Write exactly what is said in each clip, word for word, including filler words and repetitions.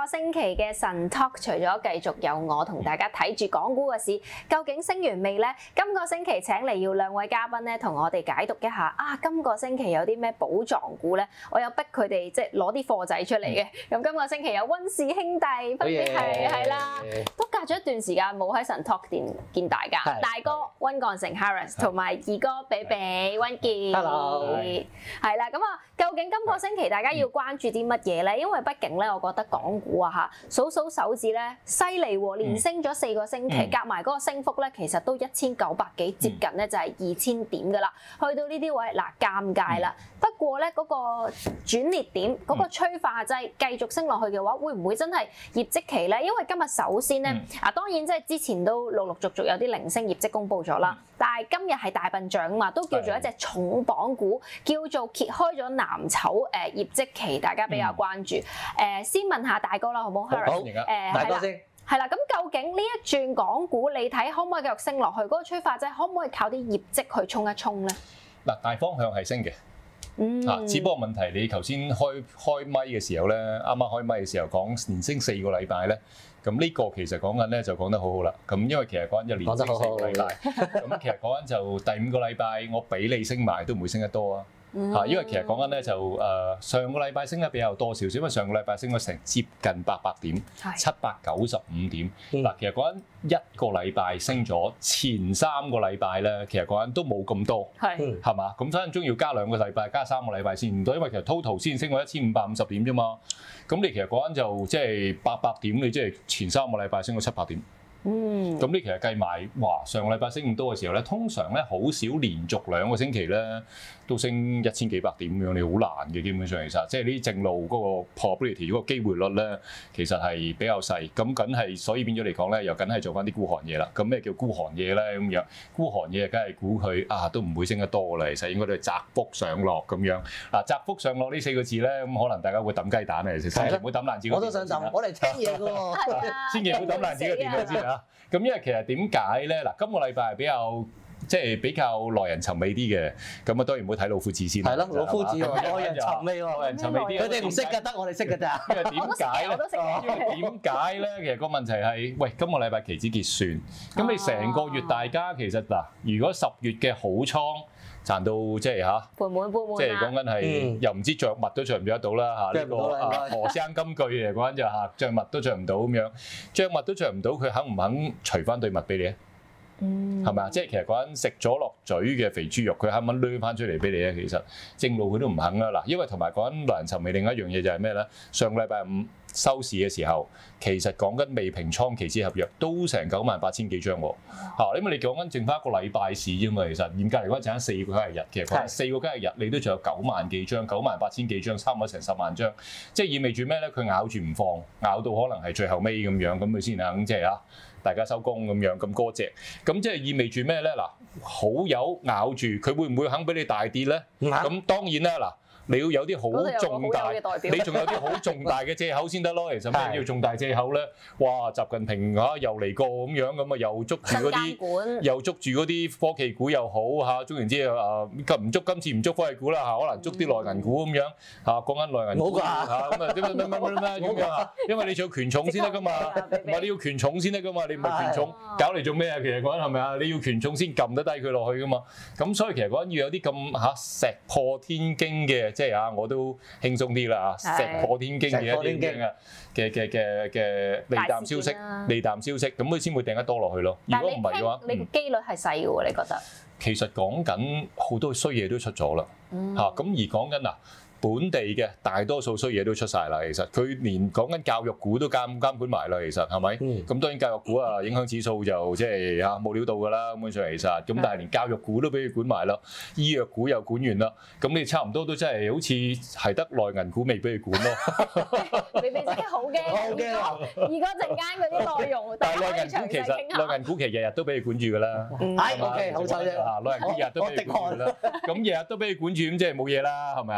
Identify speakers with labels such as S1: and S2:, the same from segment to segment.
S1: 星期嘅神 talk 除咗繼續有我同大家睇住港股嘅市，究竟升完未呢？今個星期請嚟要兩位嘉賓咧，同我哋解讀一下啊！今個星期有啲咩寶藏股咧？我有逼佢哋即係攞啲貨仔出嚟嘅。咁今個星期有溫氏兄弟，分別係係啦，都隔咗一段時間冇喺神 talk 見見大家。大哥溫鋼城 Harris 同埋二哥比比溫傑
S2: ，Hello，
S1: 係啦。咁啊，究竟今個星期大家要關注啲乜嘢咧？因為畢竟咧，我覺得港股啊嚇，數數手指咧，犀利喎，連升咗四個星期，夾埋嗰個升幅咧，其實都一千九百幾，接近咧就係二千點噶啦。去到呢啲位，嗱，尷尬啦。不過咧，嗰個轉捩點，嗰個催化劑繼續升落去嘅話，會唔會真係業績期咧？因為今日首先咧，啊當然即係之前都陸陸續續有啲零星業績公佈咗啦，但係今日係大笨象啊嘛，都叫做一隻重磅股，叫做揭開咗藍籌誒業績期，大家比較關注。誒，先問下大哥啦，好唔好？
S2: 好，誒，大哥先。
S1: 係啦，咁究竟呢一轉港股，你睇可唔可以繼續升落去？嗰個催化劑可唔可以靠啲業績去衝一衝咧？
S3: 嗱，大方向係升嘅。
S1: 嗯，
S3: 啊，只不過問題你頭先開開咪嘅時候咧，啱啱開咪嘅時候講連升四個禮拜咧，咁呢個其實講緊咧就講得好好啦。咁因為其實講緊一連升四個禮拜，咁其實講緊就第五個禮拜我俾你升埋都唔會升得多啊。嚇，因為其實講緊咧就誒上個禮拜升得比較多少少，因為上個禮拜升咗成接近八百點，七百九十五點。嗱，其實講緊一個禮拜升咗，前三個禮拜咧，其實講緊都冇咁多，係係嘛？咁分分鐘要加兩個禮拜，加三個禮拜先唔到，因為其實 total 先升咗一千五百五十點啫嘛。咁你其實講緊就即係八百點，你即係前三個禮拜升咗七百點。嗯，咁你其實計埋，哇！上個禮拜升咁多嘅時候咧，通常咧好少連續兩個星期咧都升一千幾百點咁樣，你好難嘅。基本上其實即係呢啲正路嗰個 probability 嗰個機會率咧，其實係比較細。咁梗係所以變咗嚟講咧，又梗係做翻啲孤寒嘢啦。咁咩叫孤寒嘢咧？咁樣孤寒嘢梗係估佢啊都唔會升得多啦。其實應該都係窄幅上落咁樣。嗱，窄幅上落呢四個字咧，咁可能大家會抌雞蛋啊！其實千祈唔好抌爛自己。
S2: 我都想抌，我嚟聽嘢嘅喎。
S3: 千祈唔好抌爛自己個電腦先啊！咁因為其實點解咧？嗱，今個禮拜係比較即係比較耐人尋味啲嘅，咁啊當然唔好睇老夫子先。
S2: 係咯，老夫子耐人尋味喎，
S3: 耐人尋味啲。
S2: 佢哋唔識㗎，得我哋識㗎咋。
S3: 因為點解咧？因為點解咧？其實個問題係，喂，今個禮拜期指結算，咁你成個月大家其實嗱，如果十月嘅好倉賺到即係嚇，
S1: 盤滿缽滿，
S3: 即係講緊係又唔知著襪都著唔著得到啦嚇，呢個啊何生金句嚟講緊就嚇著襪都著唔到咁樣，著襪都著唔到，佢肯唔肯除翻對襪俾你啊？嗯，係咪啊？即係其實講緊食咗落嘴嘅肥豬肉，佢肯唔肯攣翻出嚟俾你咧？其實正路佢都唔肯啦。嗱，因為同埋講緊耐人尋味另一樣嘢就係咩咧？上個禮拜五收市嘅時候，其實講緊未平倉期指合約都成九萬八千幾張喎。嚇，因為你講緊剩翻一個禮拜市啫嘛，其實嚴格嚟講，剩翻四個交易日，其實講四個交易日你都仲有九萬幾張，九萬八千幾張，差唔多成十萬張，即係意味住咩咧？佢咬住唔放，咬到可能係最後尾咁樣，咁佢先肯即係啊！大家收工咁樣咁嗰隻，咁即係意味住咩咧？嗱，好友咬住佢會唔會肯俾你大跌咧？咁當然啦，嗱。你要有啲好重大，你仲有啲好重大嘅藉口先得咯。其實咩叫重大藉口咧？哇！習近平嚇又嚟過咁樣咁啊，又捉住嗰啲，又捉住嗰啲科技股又好嚇。總言之啊，今唔捉今次唔捉科技股啦嚇，可能捉啲內銀股咁樣嚇。講緊內銀股嚇，咁啊點乜乜乜乜乜咁樣啊？因為你仲要權重先得噶嘛，唔係你要權重先得噶嘛，你唔係權重搞嚟做咩啊？其實講緊係咪啊？你要權重先撳得低佢落去噶嘛。咁所以其實講緊要有啲咁嚇石破天驚嘅。即係啊，我都輕鬆啲啦嚇，石破天驚嘅一啲嘅嘅嘅嘅嘅利淡消息，利淡消息，咁佢先會掟得多落去咯。如果唔係嘅話，
S1: 你個機率係細嘅喎，你覺得？
S3: 其實講緊好多衰嘢都出咗啦，嚇咁而講緊嗱。本地嘅大多數衰嘢都出晒啦，其實佢連講緊教育股都監監管埋啦，其實係咪？咁、嗯、當然教育股啊影響指數就即係嚇冇料到㗎啦，咁樣上其實，咁但係連教育股都俾佢管埋啦，醫藥股又管完啦，咁你差唔多都真係好似係得內銀股未俾佢管咯。
S1: 你哋真係好驚，好驚啊！而家陣間嗰啲內容，
S3: 但係內銀股其實內銀股其實日日都俾佢管住㗎啦。
S2: 係 OK，好彩啫。
S3: 內銀股日日都俾佢管住啦，咁日日都俾佢管住，咁即係冇嘢啦，係咪啊？即係其實。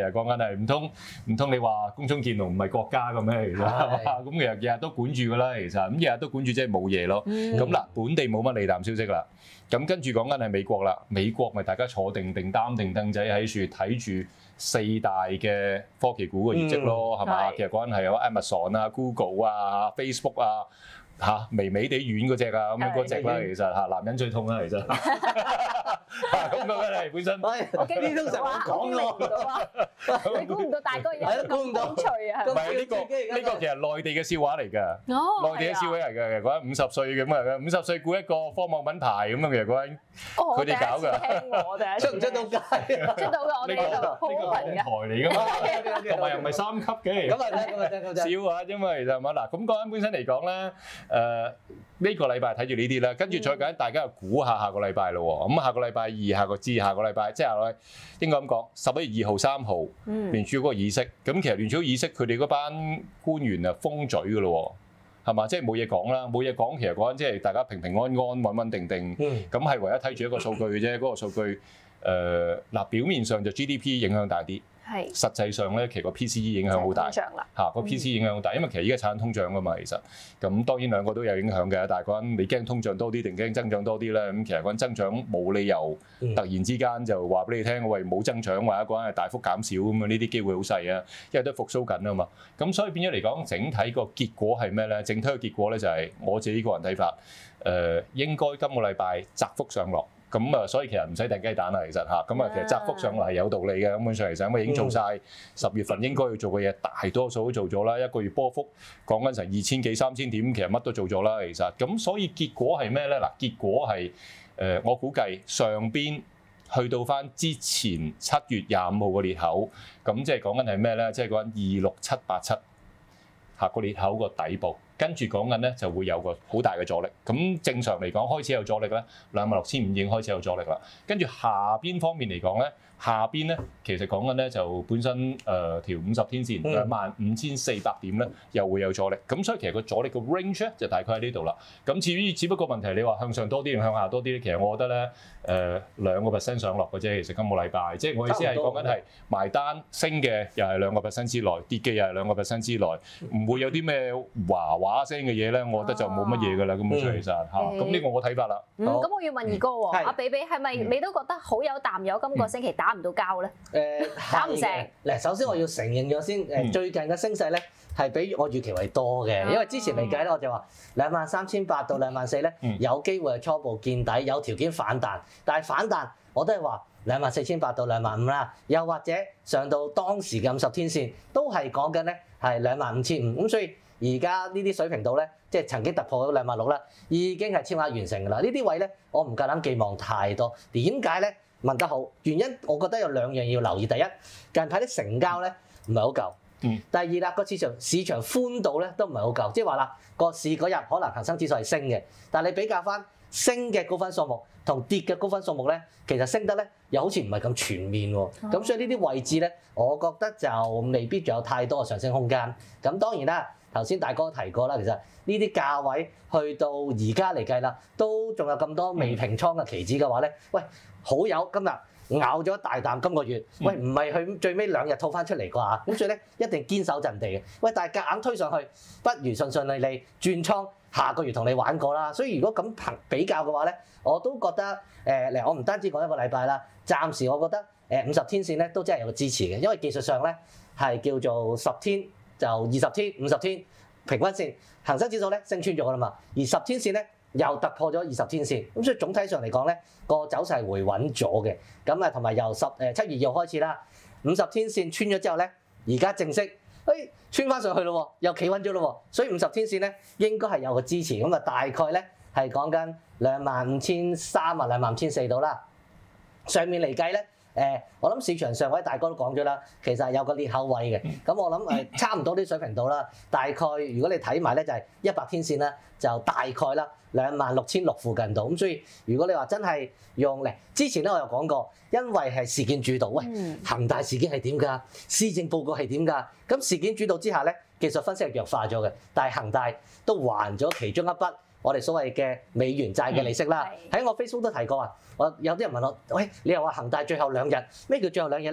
S3: 實講緊係唔通唔通你話宮中見龍唔係國家嘅咩？其實係嘛？咁其實日日都管住㗎啦，其實咁日日都管住即係冇嘢咯。咁嗱，本地冇乜利淡消息啦。咁跟住講緊係美國啦，美國咪大家坐定定擔定凳仔喺處睇住四大嘅科技股嘅業績咯，係嘛？其實講緊係有 Amazon 啊、Google 啊、Facebook 啊。嚇微微地軟嗰只啊，咁樣嗰只啦，其實嚇男人最痛啦，其實嚇咁講緊係本身，
S1: 我經呢通常我講咯，你估唔到大哥嘢咁有趣啊！
S3: 唔係呢個呢個其實內地嘅笑話嚟㗎，內地嘅笑話嚟㗎，講緊五十歲咁啊，五十歲估一個科網品牌咁樣嘅，講緊佢哋搞㗎，
S2: 出唔出到街？
S1: 出到㗎，我哋呢度好
S3: 台
S1: 頻㗎，
S3: 嚟㗎嘛，同埋又唔係三級嘅，
S2: 咁啊真，咁啊真，咁啊真。
S3: 笑話啫嘛，其實係嘛嗱，咁講緊本身嚟講咧。誒呢個禮拜睇住呢啲啦，跟住再緊大家又估下下個禮拜咯喎，咁下個禮拜二、下個至下個禮拜，即係應該咁講，十一月二號、三號聯儲局嗰個議息，咁其實聯儲局議息佢哋嗰班官員啊封嘴㗎咯喎，係嘛？即係冇嘢講啦，冇嘢講，其實講緊即係大家平平安安、穩穩定定，咁係唯一睇住一個數據嘅啫，嗰個數據誒嗱表面上就 G D P 影響大啲。係，實際上咧，其實個 P C E 影響好大，嚇個 P C E 影響好大，因為其實依家產緊通脹㗎嘛，其實咁當然兩個都有影響嘅，但係講緊你驚通脹多啲定驚增長多啲咧？咁其實講緊增長冇理由突然之間就話俾你聽，喂冇增長或者講緊係大幅減少咁啊，呢啲機會好細啊，因為都復甦緊啊嘛，咁所以變咗嚟講，整體個結果係咩咧？整體嘅結果咧就係我自己個人睇法，誒應該今個禮拜窄幅上落。咁啊，所以其實唔使掟雞蛋啦，其實嚇，咁啊，其實窄幅上落係有道理嘅，根本上其實因為已經做晒十月份應該要做嘅嘢，大多數都做咗啦，一個月波幅講緊成二千幾三千點，其實乜都做咗啦，其實，咁所以結果係咩咧？嗱，結果係誒，我估計上邊去到翻之前七月廿五號個裂口，咁即係講緊係咩咧？即係講緊二六七八七下個裂口個底部。跟住講緊咧就會有個好大嘅阻力，咁正常嚟講開始有阻力咧，兩萬六千五已經開始有阻力啦。跟住下邊方面嚟講咧，下邊咧其實講緊咧就本身誒條五十天線兩萬五千四百點咧又會有阻力，咁所以其實個阻力個 range 咧就大概喺呢度啦。咁至於只不過問題你話向上多啲定向下多啲咧，其實我覺得咧誒兩個 percent 上落嘅啫。其實今個禮拜，即係我意思係講緊係埋單升嘅又係兩個 percent 之內，跌嘅又係兩個 percent 之內，唔會有啲咩華華把聲嘅嘢咧，我覺得就冇乜嘢㗎啦，咁其實嚇，咁呢個我睇法啦。
S1: 嗯，咁我要問二哥喎，阿比比係咪你都覺得好有淡友今個星期打唔到交咧？誒，打唔成。
S2: 嗱，首先我要承認咗先，誒最近嘅升勢咧係比我預期為多嘅，因為之前嚟計咧我就話兩萬三千八到兩萬四咧有機會係初步見底，有條件反彈，但係反彈我都係話兩萬四千八到兩萬五啦，又或者上到當時嘅五十天線都係講緊咧係兩萬五千五，咁所以。而家呢啲水平度咧，即係曾經突破咗兩萬六啦，已經係超額完成㗎啦。呢啲位咧，我唔夠膽寄望太多。點解咧？問得好，原因我覺得有兩樣要留意。第一，近排啲成交咧唔係好夠。嗯。第二啦，個市場市場寬度咧都唔係好夠，即係話啦，個市嗰日可能恒生指數係升嘅，但係你比較翻升嘅高分數目同跌嘅高分數目咧，其實升得咧又好似唔係咁全面喎。咁、哦、所以呢啲位置咧，我覺得就未必仲有太多嘅上升空間。咁當然啦。頭先大哥提過啦，其實呢啲價位去到而家嚟計啦，都仲有咁多未平倉嘅期指嘅話咧，喂，好友今日咬咗一大啖今個月，喂，唔係佢最尾兩日套翻出嚟啩？咁所以咧一定堅守陣地嘅。喂，但係夾硬推上去，不如順順利利轉倉，下個月同你玩過啦。所以如果咁憑比較嘅話咧，我都覺得誒，嚟、呃、我唔單止講一個禮拜啦，暫時我覺得誒五十天線咧都真係有個支持嘅，因為技術上咧係叫做十天。就二十天、五十天平均線，恒生指數咧升穿咗㗎啦嘛，而十天線咧又突破咗二十天線，咁所以總體上嚟講咧個走勢回穩咗嘅，咁啊同埋由十誒七月二號開始啦，五十天線穿咗之後咧，而家正式誒、哎、穿翻上去咯，又企穩咗咯，所以五十天線咧應該係有個支持，咁啊大概咧係講緊兩萬五千三啊、兩萬五千四度啦，上面嚟計咧。誒，我諗市場上位大哥都講咗啦，其實係有個裂口位嘅，咁我諗誒差唔多啲水平度啦，大概如果你睇埋咧就係一百天線啦，就大概啦兩萬六千六附近度，咁所以如果你話真係用嚟，之前咧我有講過，因為係事件主導，喂，恒大事件係點㗎？施政報告係點㗎？咁事件主導之下咧，技術分析係弱化咗嘅，但係恒大都還咗其中一筆。我哋所謂嘅美元債嘅利息啦，喺、嗯、我 Facebook 都提過啊。我有啲人問我，喂，你又話恒大最後兩日咩叫最後兩日咧？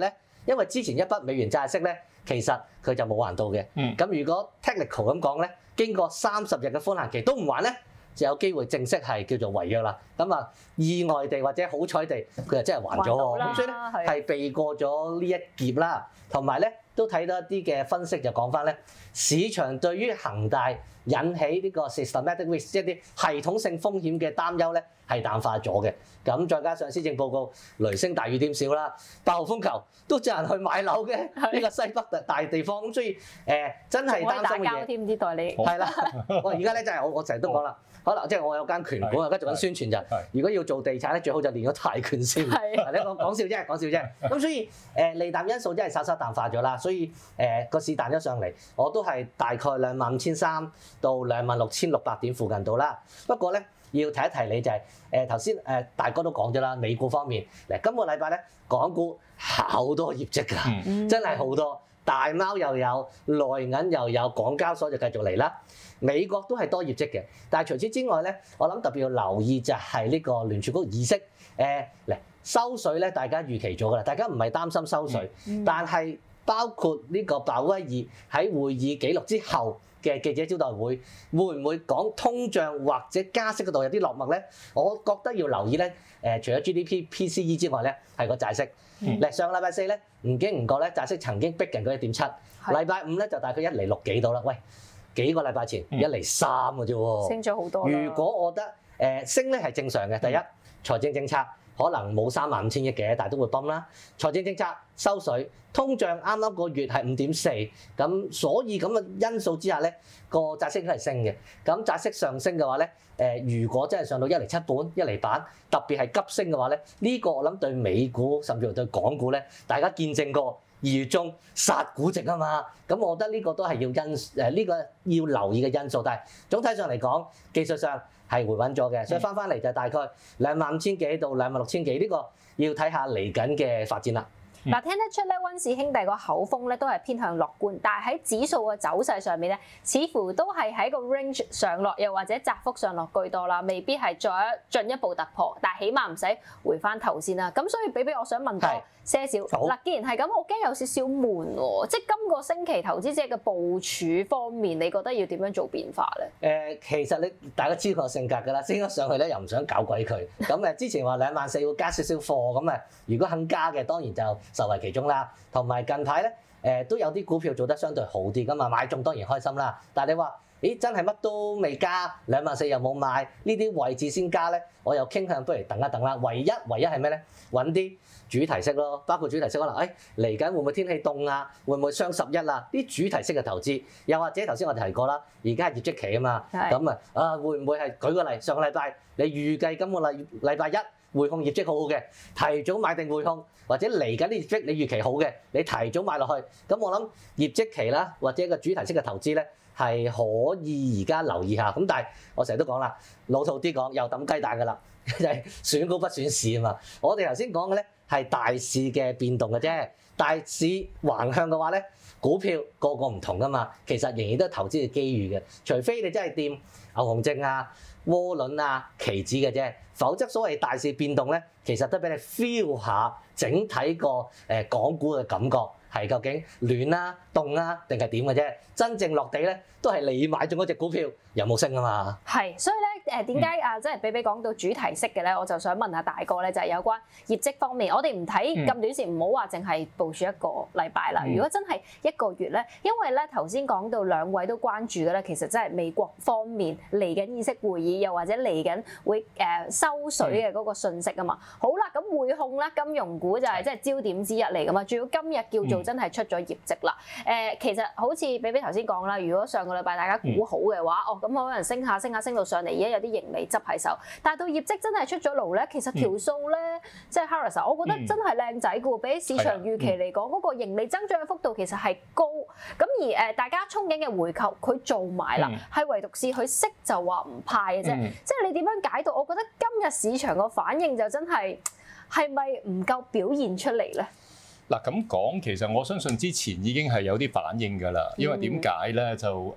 S2: 因為之前一筆美元債息咧，其實佢就冇還到嘅。咁、嗯、如果 technical 咁講咧，經過三十日嘅寬限期都唔還咧，就有機會正式係叫做違約啦。咁啊，意外地或者好彩地，佢就真係還咗喎。咁所以咧係避過咗呢一劫啦。同埋咧都睇到一啲嘅分析就講翻咧，市場對於恒大引起呢個 systematic risk 一啲系統性風險嘅擔憂咧係淡化咗嘅。咁再加上施政報告雷聲大雨點小啦，八號風球都有人去買樓嘅呢個西北大地方。咁所以誒、呃、真係擔心嘅嘢。添啲代理。係啦，我而家咧真係我我成日都講啦。可能即係我有間拳館，而家做緊宣傳就，如果要做地產咧，最好就練咗泰拳先。係，你講講笑啫，講笑啫。咁所以誒利淡因素真係稍稍淡化咗啦，所以誒個市彈咗上嚟，我都係大概兩萬五千三到兩萬六千六百點附近度啦。不過咧要提一提你就係誒頭先誒大哥都講咗啦，美股方面嗱今個禮拜咧港股好多業績㗎，嗯、真係好多。大貓又有，內銀又有，港交所就繼續嚟啦。美國都係多業績嘅，但係除此之外咧，我諗特別要留意就係呢個聯儲局議息。誒嚟收水咧，大家預期咗㗎啦，大家唔係擔心收水，嗯、但係包括呢個鮑威爾喺會議記錄之後嘅記者招待會，會唔會講通脹或者加息嗰度有啲落墨咧？我覺得要留意咧。誒，除咗 G D P、P C E 之外咧，係個債息。嚟、嗯、上個禮拜四咧，唔經唔覺咧，債息曾經逼近佢一點七。禮拜五咧就大概一厘六幾到啦。喂，幾個禮拜前一厘三嘅啫喎，升咗好多。如果我覺得誒升咧係正常嘅，第一財政政策可能冇三萬五千億嘅，但係都會泵啦。財政政策收水，通脹啱啱個月係五點四，咁所以咁嘅因素之下咧，個債息都係升嘅。咁債息上升嘅話咧，誒如果真係上到一厘七半、一厘八，特別係急升嘅話咧，呢個我諗對美股甚至乎對港股咧，大家見證過二月中殺估值啊嘛。咁我覺得呢個都係要因誒呢個要留意嘅因素。但係總體上嚟講，技術上係回穩咗嘅，所以翻翻嚟就大概兩萬五千幾到兩萬六千幾，呢個要睇下嚟緊嘅發展啦。
S1: 嗱，聽得出咧，溫氏兄弟個口風咧都係偏向樂觀，但係喺指數嘅走勢上面咧，似乎都係喺個 range 上落，又或者窄幅上落居多啦，未必係再進一步突破，但係起碼唔使回翻頭先啦。咁所以比比，我想問多些少。嗱，既然係咁，我驚有少少悶喎，即係今個星期投資者嘅部署方面，你覺得要點樣做變化咧？
S2: 誒，其實你大家知我性格㗎啦，升咗上去咧又唔想搞鬼佢。咁誒，之前話兩萬四會加少少貨，咁誒，如果肯加嘅，當然就受惠其中啦，同埋近排咧，誒、呃、都有啲股票做得相對好啲㗎嘛，買中當然開心啦。但係你話，咦真係乜都未加，兩萬四又冇買，呢啲位置先加咧，我又傾向不如等一等啦。唯一唯一係咩咧？揾啲主題式咯，包括主題式可能，誒嚟緊會唔會天氣凍啊？會唔會雙十一啊？啲主題式嘅投資，又或者頭先我哋提過啦，而家係業績期啊嘛，咁啊啊會唔會係舉個例，上個禮拜你預計今個禮禮拜一匯控業績好好嘅，提早買定匯控，或者嚟緊啲業績你預期好嘅，你提早買落去，咁我諗業績期啦，或者一個主題式嘅投資咧，係可以而家留意下。咁但係我成日都講啦，老土啲講又抌雞蛋㗎啦，就係選股不選市啊嘛。我哋頭先講嘅咧係大市嘅變動嘅啫，大市橫向嘅話咧，股票個個唔同㗎嘛，其實仍然都係投資嘅機遇嘅，除非你真係掂牛熊證啊、窩輪啊、期指嘅啫，否則所謂大市變動咧，其實都俾你 feel 下整體個誒港股嘅感覺係究竟暖啊、凍啊定係點嘅啫，真正落地咧都係你買中嗰隻股票有冇升啊嘛。
S1: 係，所以咧誒點解啊，即係比比講到主題式嘅咧，我就想問下大哥咧，就係有關業績方面，我哋唔睇咁短線，唔好話淨係部署一個禮拜啦。如果真係一個月咧，因為咧頭先講到兩位都關注嘅咧，其實真係美國方面嚟緊議息會議，又或者嚟緊會誒收水嘅嗰個訊息啊嘛。好啦，咁匯控咧金融股就係即係焦點之一嚟噶嘛，仲要今日叫做真係出咗業績啦。誒，其實好似比比頭先講啦，如果上個禮拜大家估好嘅話，哦咁可能升下升下升到上嚟，而家有啲盈利執喺手，但係到業績真係出咗爐咧，其實條數咧，即係 Harris， 我覺得真係靚仔嘅喎，比起市場預期嚟講，嗰個盈利增長嘅幅度其實係高。咁而誒大家憧憬嘅回購，佢做埋啦，係唯獨是佢息就話唔派嘅啫。即係你點樣解讀？我覺得今日市場個反應就真係係咪唔夠表現出嚟咧？
S3: 嗱咁講，其實我相信之前已經係有啲反應㗎啦，因為點解咧就誒？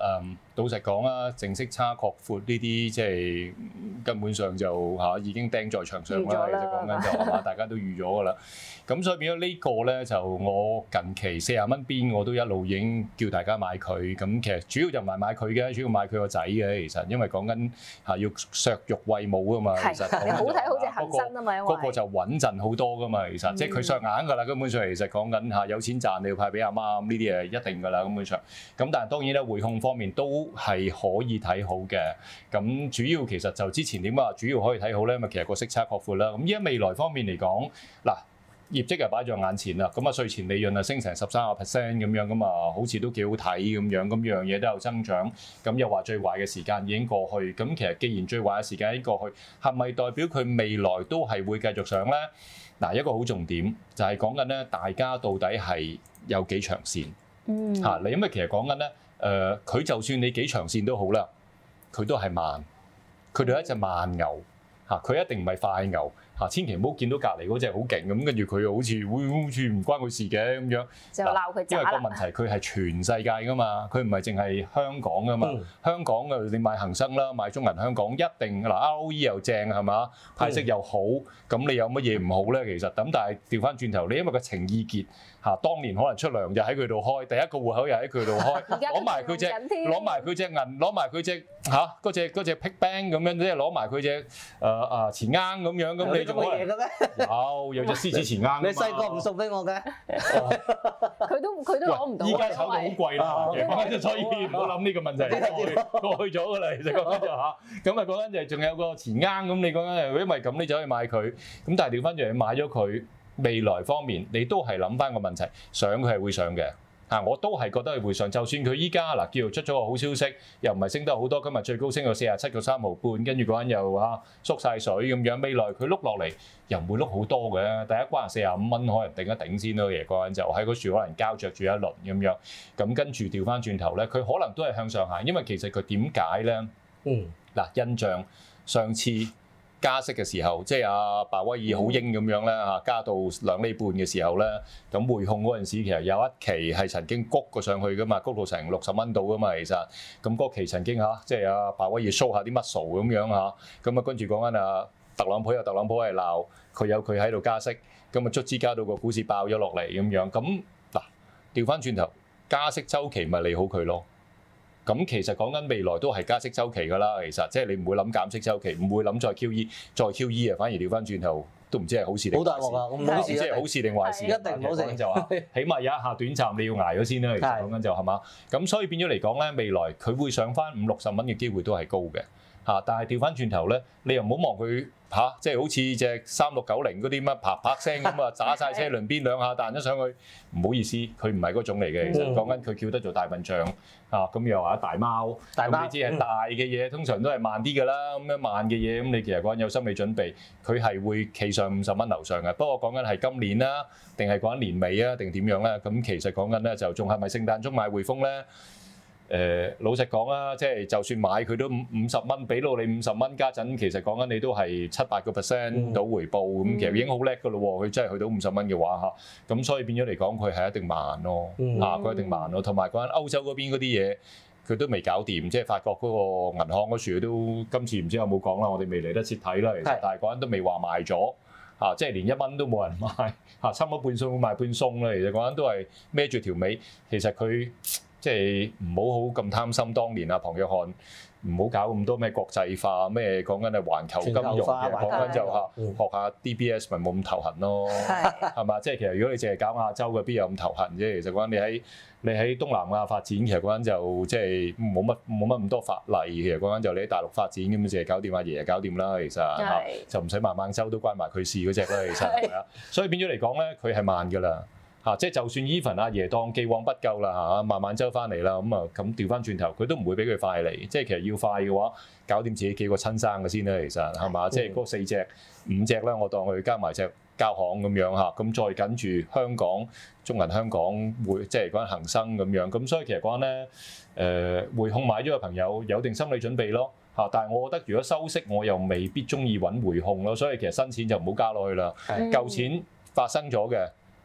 S3: 老實講啊，淨息差擴闊呢啲即係根本上就嚇已經釘在牆上啦。其實講緊就係嘛，大家都預咗㗎啦。咁所以變咗呢個咧，就我近期四十蚊邊我都一路已經叫大家買佢。咁其實主要就唔係買佢嘅，主要買佢個仔嘅。其實因為講緊嚇要削肉餵母啊嘛。其實
S1: 你好睇好似恒生啊嘛，因為
S3: 嗰個就穩陣好多㗎嘛。其實即係佢削硬㗎啦。根本上其實講緊嚇有錢賺你要派俾阿媽，咁呢啲係一定㗎啦。根本上咁，但係當然咧匯控方面都係可以睇好嘅。咁主要其實就之前點話主要可以睇好咧，咪其實個息差擴闊啦。咁依家未來方面嚟講，嗱。業績又擺在眼前啦，咁啊稅前利潤啊升成十三個 percent 咁樣，咁啊好似都幾好睇咁樣，咁樣嘢都有增長，咁又話最壞嘅時間已經過去，咁其實既然最壞嘅時間已經過去，係咪代表佢未來都係會繼續上咧？嗱，一個好重點就係講緊咧，大家到底係有幾長線？嗯，嚇你，因為其實講緊咧，誒、呃、佢就算你幾長線都好啦，佢都係慢，佢哋係一隻慢牛嚇，佢一定唔係快牛。啊！千祈唔好見到隔離嗰隻好勁咁，跟住佢又好似會好似唔關佢事嘅咁樣，
S1: 就鬧佢渣啦。
S3: 因為個問題佢係全世界噶嘛，佢唔係淨係香港噶嘛。嗯、香港嘅你買恒生啦，買中銀香港一定嗱 R O E 又正係嘛，派息又好，咁你有乜嘢唔好咧？其實咁，但係調翻轉頭，你因為個情意結嚇，當年可能出糧就喺佢度開，第一個戶口又喺佢度開，攞埋佢隻攞埋佢隻銀，攞埋佢隻嚇嗰隻嗰隻 Piggy Bank 咁樣，即係攞埋佢隻誒誒錢罌咁樣，咁你。
S2: 冇嘢嘅咩？
S3: 有有隻獅子錢罌。
S2: 你細個唔送俾我嘅？
S1: 佢都佢都攞唔到。
S3: 依家炒到好貴啦，講緊所以唔好諗呢個問題。過去咗㗎啦，其實講緊就嚇。咁啊講緊就係仲有個錢罌咁，你講緊係因為咁你就可以買佢。咁但係調翻轉你買咗佢，未來方面你都係諗翻個問題，上佢係會上嘅。啊！我都係覺得係會上，就算佢依家嗱叫做出咗個好消息，又唔係升得好多，今日最高升到四十七個三毫半，跟住嗰陣又嚇縮晒水咁樣，未來佢碌落嚟又唔會碌好多嘅，第一關四十五蚊可能頂一頂先咯，爺嗰陣就喺嗰處可能膠着住一輪咁樣，咁跟住調翻轉頭咧，佢可能都係向上行，因為其實佢點解咧？嗯，嗱，印象上次加息嘅時候，即係阿鮑威爾好鷹咁樣咧嚇，加到兩厘半嘅時候咧，咁匯控嗰陣時其實有一期係曾經谷過上去噶嘛，谷到成六十蚊度噶嘛，其實咁嗰期曾經嚇，即係阿鮑威爾 show 下啲 muscle 咁樣嚇，咁啊跟住講緊啊特朗普有特朗普係鬧，佢有佢喺度加息，咁啊卒之加到個股市爆咗落嚟咁樣，咁嗱調翻轉頭加息週期咪利好佢咯。咁其實講緊未來都係加息週期㗎啦，其實即係你唔會諗減息週期，唔會諗再 Q E， 再 Q E 啊，反而調翻轉頭都唔知係好事定壞事。好大鑊啊！唔好事，即係好事定壞事？一定唔好事。就話起碼有一下短暫你要捱咗先啦。其實講緊就係嘛，咁所以變咗嚟講咧，未來佢會上翻五六十蚊嘅機會都係高嘅嚇，但係調翻轉頭咧，你又唔好望佢嚇，即係好似隻三六九零嗰啲乜啪啪聲咁啊，打晒車輪邊兩下彈咗上去，唔好意思，佢唔係嗰種嚟嘅。其實講緊佢叫得做大笨象。啊，咁又話大貓，大貓，咁你知係大嘅嘢，通常都係慢啲㗎啦。咁樣慢嘅嘢，咁你其實講緊有心理準備，佢係會企上五十蚊樓上嘅。不過講緊係今年啦，定係講緊年尾啊，定點樣咧？咁其實講緊咧就仲係咪聖誕鐘買匯豐咧？誒，老實講啦，即係就算買佢都五五十蚊，俾到你五十蚊家陣，其實講緊你都係七八個 percent 到回報，咁其實已經好叻㗎咯喎。佢真係去到五十蚊嘅話嚇，咁所以變咗嚟講，佢係一定慢咯，嚇佢一定慢咯。同埋講緊歐洲嗰邊嗰啲嘢，佢都未搞掂，即係法國嗰個銀行嗰處都今次唔知有冇講啦，我哋未嚟得切睇啦。其實，但係嗰陣都未話賣咗，嚇，即係連一蚊都冇人買，嚇，差唔多半送賣半送啦。其實嗰陣都係孭住條尾，其實佢。即係唔好好咁貪心，當年啊龐約翰唔好搞咁多咩國際化咩，講緊係環球金融嘅，講緊就嚇學下 D B S 咪冇咁頭痕咯，係嘛？即係其實如果你淨係搞亞洲嘅，邊有咁頭痕啫？其實講緊你喺你喺東南亞發展，其實講緊就即係冇乜冇乜咁多法例，其實講緊就你喺大陸發展咁，淨係搞掂阿爺搞掂啦，其實嚇就唔使慢慢收都關埋佢事嗰隻啦，其實係咪啊？所以變咗嚟講咧，佢係慢㗎啦。嚇！即係就算 even 阿爺當既往不咎啦嚇，慢慢周翻嚟啦，咁啊咁調翻轉頭，佢都唔會俾佢快嚟。即係其實要快嘅話，搞掂自己幾個親生嘅先啦，其實係嘛？即係嗰四隻五隻啦，我當佢加埋隻交行咁樣嚇，咁再緊住香港中銀香港會即係講緊恒生咁樣，咁所以其實講咧誒匯控買咗嘅朋友有定心理準備咯嚇，但係我覺得如果收息我又未必中意揾匯控咯，所以其實新錢就唔好加落去啦，舊錢發生咗嘅。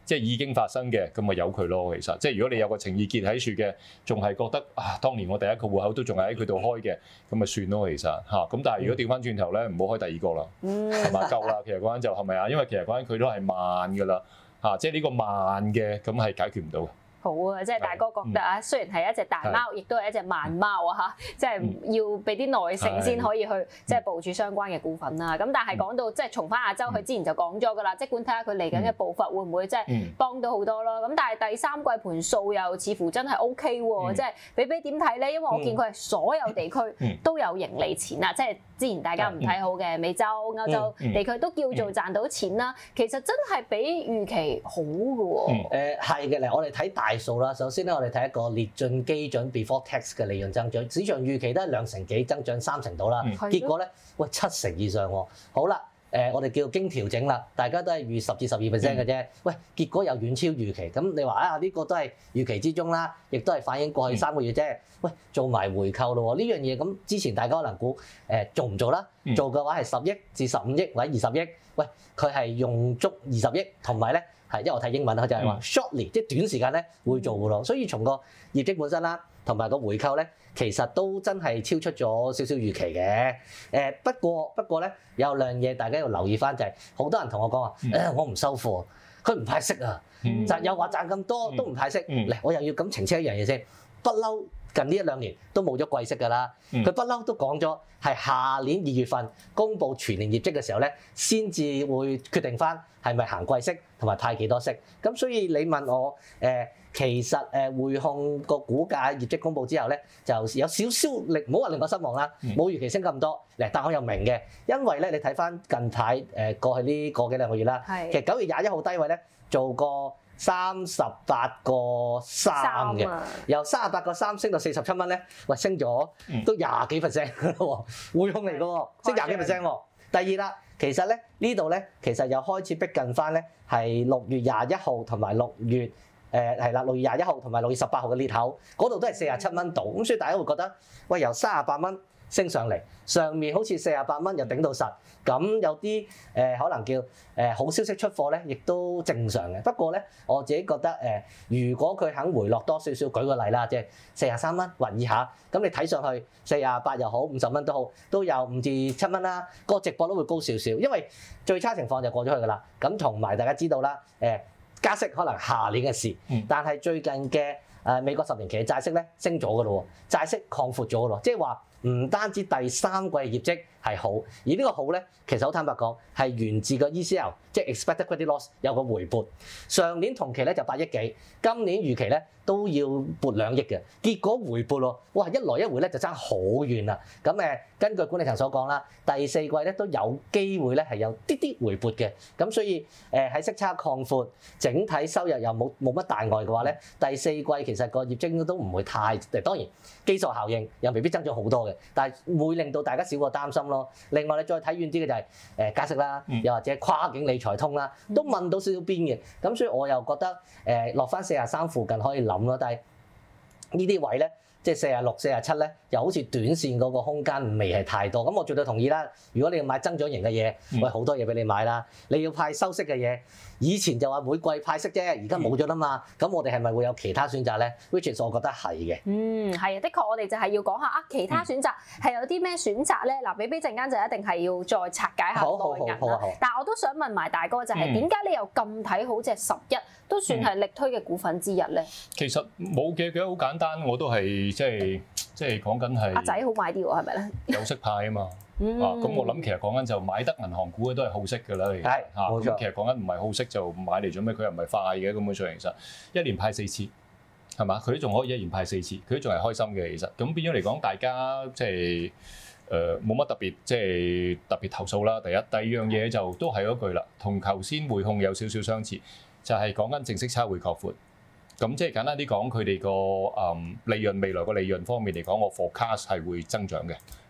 S3: 即係已經發生嘅，咁咪由佢咯。其實即係如果你有個情意結喺處嘅，仲係覺得啊，當年我第一個戶口都仲係喺佢度開嘅，咁咪算咯。其實嚇咁，但係如果調翻轉頭咧，唔好開第二個啦，係嘛、嗯、夠啦。其實嗰陣就係咪啊？因為其實嗰陣佢都係慢㗎啦，嚇即係呢個慢嘅咁係解決唔到。
S1: 好啊，即係大哥覺得啊，雖然係一隻大貓，亦都係一隻慢貓啊嚇，即係要俾啲耐性先可以去即係部署相關嘅股份啦。咁但係講到即係重返亞洲，佢之前就講咗㗎啦，即管睇下佢嚟緊嘅步伐會唔會即係幫到好多咯。咁但係第三季盤數又似乎真係 O K 喎，即係比比點睇咧？因為我見佢係所有地區都有盈利錢啊，即係之前大家唔睇好嘅美洲、歐洲地區都叫做賺到錢啦。其實真係比預期好㗎喎。
S2: 誒係嘅，嚟我哋睇大數啦。首先咧，我哋睇一個列進基準 before tax 嘅利潤增長，市場預期都係兩成幾增長三成到啦。結果咧，喂七成以上喎。好啦，誒我哋叫經調整啦，大家都係預十至十二 percent 嘅啫。喂，結果又遠超預期，咁你話啊呢個都係預期之中啦，亦都係反映過去三個月啫。喂，做埋回購咯喎，呢樣嘢咁之前大家可能估誒做唔做啦？做嘅話係十億至十五億或者二十億。喂，佢係用足二十億，同埋咧。係，因為我睇英文佢就係話 shortly，即係短時間咧會做嘅咯。所以從個業績本身啦，同埋個回購咧，其實都真係超出咗少少預期嘅。誒不過不過咧，有兩樣嘢大家要留意翻就係、是，好多人同我講話，誒、哎、我唔收貨，佢唔派息啊，賺、嗯、又話賺咁多都唔派息。嚟、嗯、我又要咁澄清一樣嘢先，不嬲。近呢一兩年都冇咗季息㗎啦，佢不嬲都講咗係下年二月份公布全年業績嘅時候咧，先至會決定翻係咪行季息同埋派幾多息。咁所以你問我誒、呃，其實誒匯控個股價業績公布之後咧，就有少少力，唔好話令我失望啦，冇預期升咁多。嗱，但我又明嘅，因為咧你睇翻近排誒過去呢個幾兩個月啦，是其實九月廿一號低位咧做過三十八個三嘅，由三十八個三升到四十七蚊咧，喂升咗都廿幾 percent 咯喎，匯控嚟嘅喎，升廿幾 percent 喎。第二啦，其實咧呢度咧其實又開始逼近翻咧係六月廿一號同埋六月誒係啦，六月廿一號同埋六月十八號嘅裂口，嗰度都係四十七蚊度，咁所以大家會覺得喂由三十八蚊升上嚟，上面好似四十八蚊又頂到實，咁有啲誒、呃、可能叫誒、呃、好消息出貨咧，亦都正常嘅。不過咧，我自己覺得誒、呃，如果佢肯回落多少少，舉個例啦，即係四十三蚊或以下，咁你睇上去四十八又好，五十蚊都好，都有五至七蚊啦，個直播都會高少少，因為最差情況就過咗去㗎啦。咁同埋大家知道啦，誒、呃、加息可能下年嘅事，但係最近嘅誒、呃、美國十年期嘅債息咧升咗㗎咯喎，債息擴闊咗㗎咯，即係話。唔單止第三季業績係好，而呢個好咧，其實好坦白講係源自個 E C L， 即係 expected credit loss 有個回撥。上年同期咧就八億幾，今年預期咧都要撥兩億嘅，結果回撥咯，哇一來一回咧就爭好遠啦。咁誒根據管理層所講啦，第四季咧都有機會咧係有啲啲回撥嘅，咁所以誒喺息差擴闊，整體收入又冇冇乜大礙嘅話咧，第四季其實個業績都唔會太，當然基數效應又未必增長好多嘅。但係會令到大家少個擔心咯。另外你再睇遠啲嘅就係誒加息啦，又或者跨境理財通啦，都問到少少邊嘅。咁所以我又覺得誒落翻四十三附近可以諗咯。但係呢啲位咧，即係四十六、四十七咧，又好似短線嗰個空間未係太多。咁我絕對同意啦。如果你要買增長型嘅嘢，喂好多嘢俾你買啦。你要派收息嘅嘢，以前就話每季派息啫，而家冇咗啦嘛。咁我哋係咪會有其他選擇咧 ？Which is 我覺得係嘅。嗯，
S1: 係啊，的確我哋就係要講下啊，其他選擇係有啲咩選擇咧？嗱，比比陣間就一定係要再拆解下內銀啦。但係我都想問埋大哥就係點解你又咁睇好隻十一，都算係力推嘅股份之一咧？
S3: 其實冇嘅，嘅好簡單，我都係即係即係講緊係阿
S1: 仔好買啲喎，係咪咧？
S3: 有息派啊嘛。嗯、啊，咁我諗其實講緊就買得銀行股嘅都係好息㗎啦，
S2: 係嚇。咁
S3: 其實講緊唔係好息就買嚟做咩？佢又唔係快嘅，根本上其實一年派四次，係嘛？佢都仲可以一年派四次，佢都仲係開心嘅。其實咁變咗嚟講，大家即係誒冇乜特別即係特別投訴啦。第一，第二樣嘢就都係嗰句啦，同頭先匯控有少少相似，就係講緊淨息差會擴闊。咁即係簡單啲講，佢哋個誒利潤未來個利潤方面嚟講，我 forecast 係會增長嘅。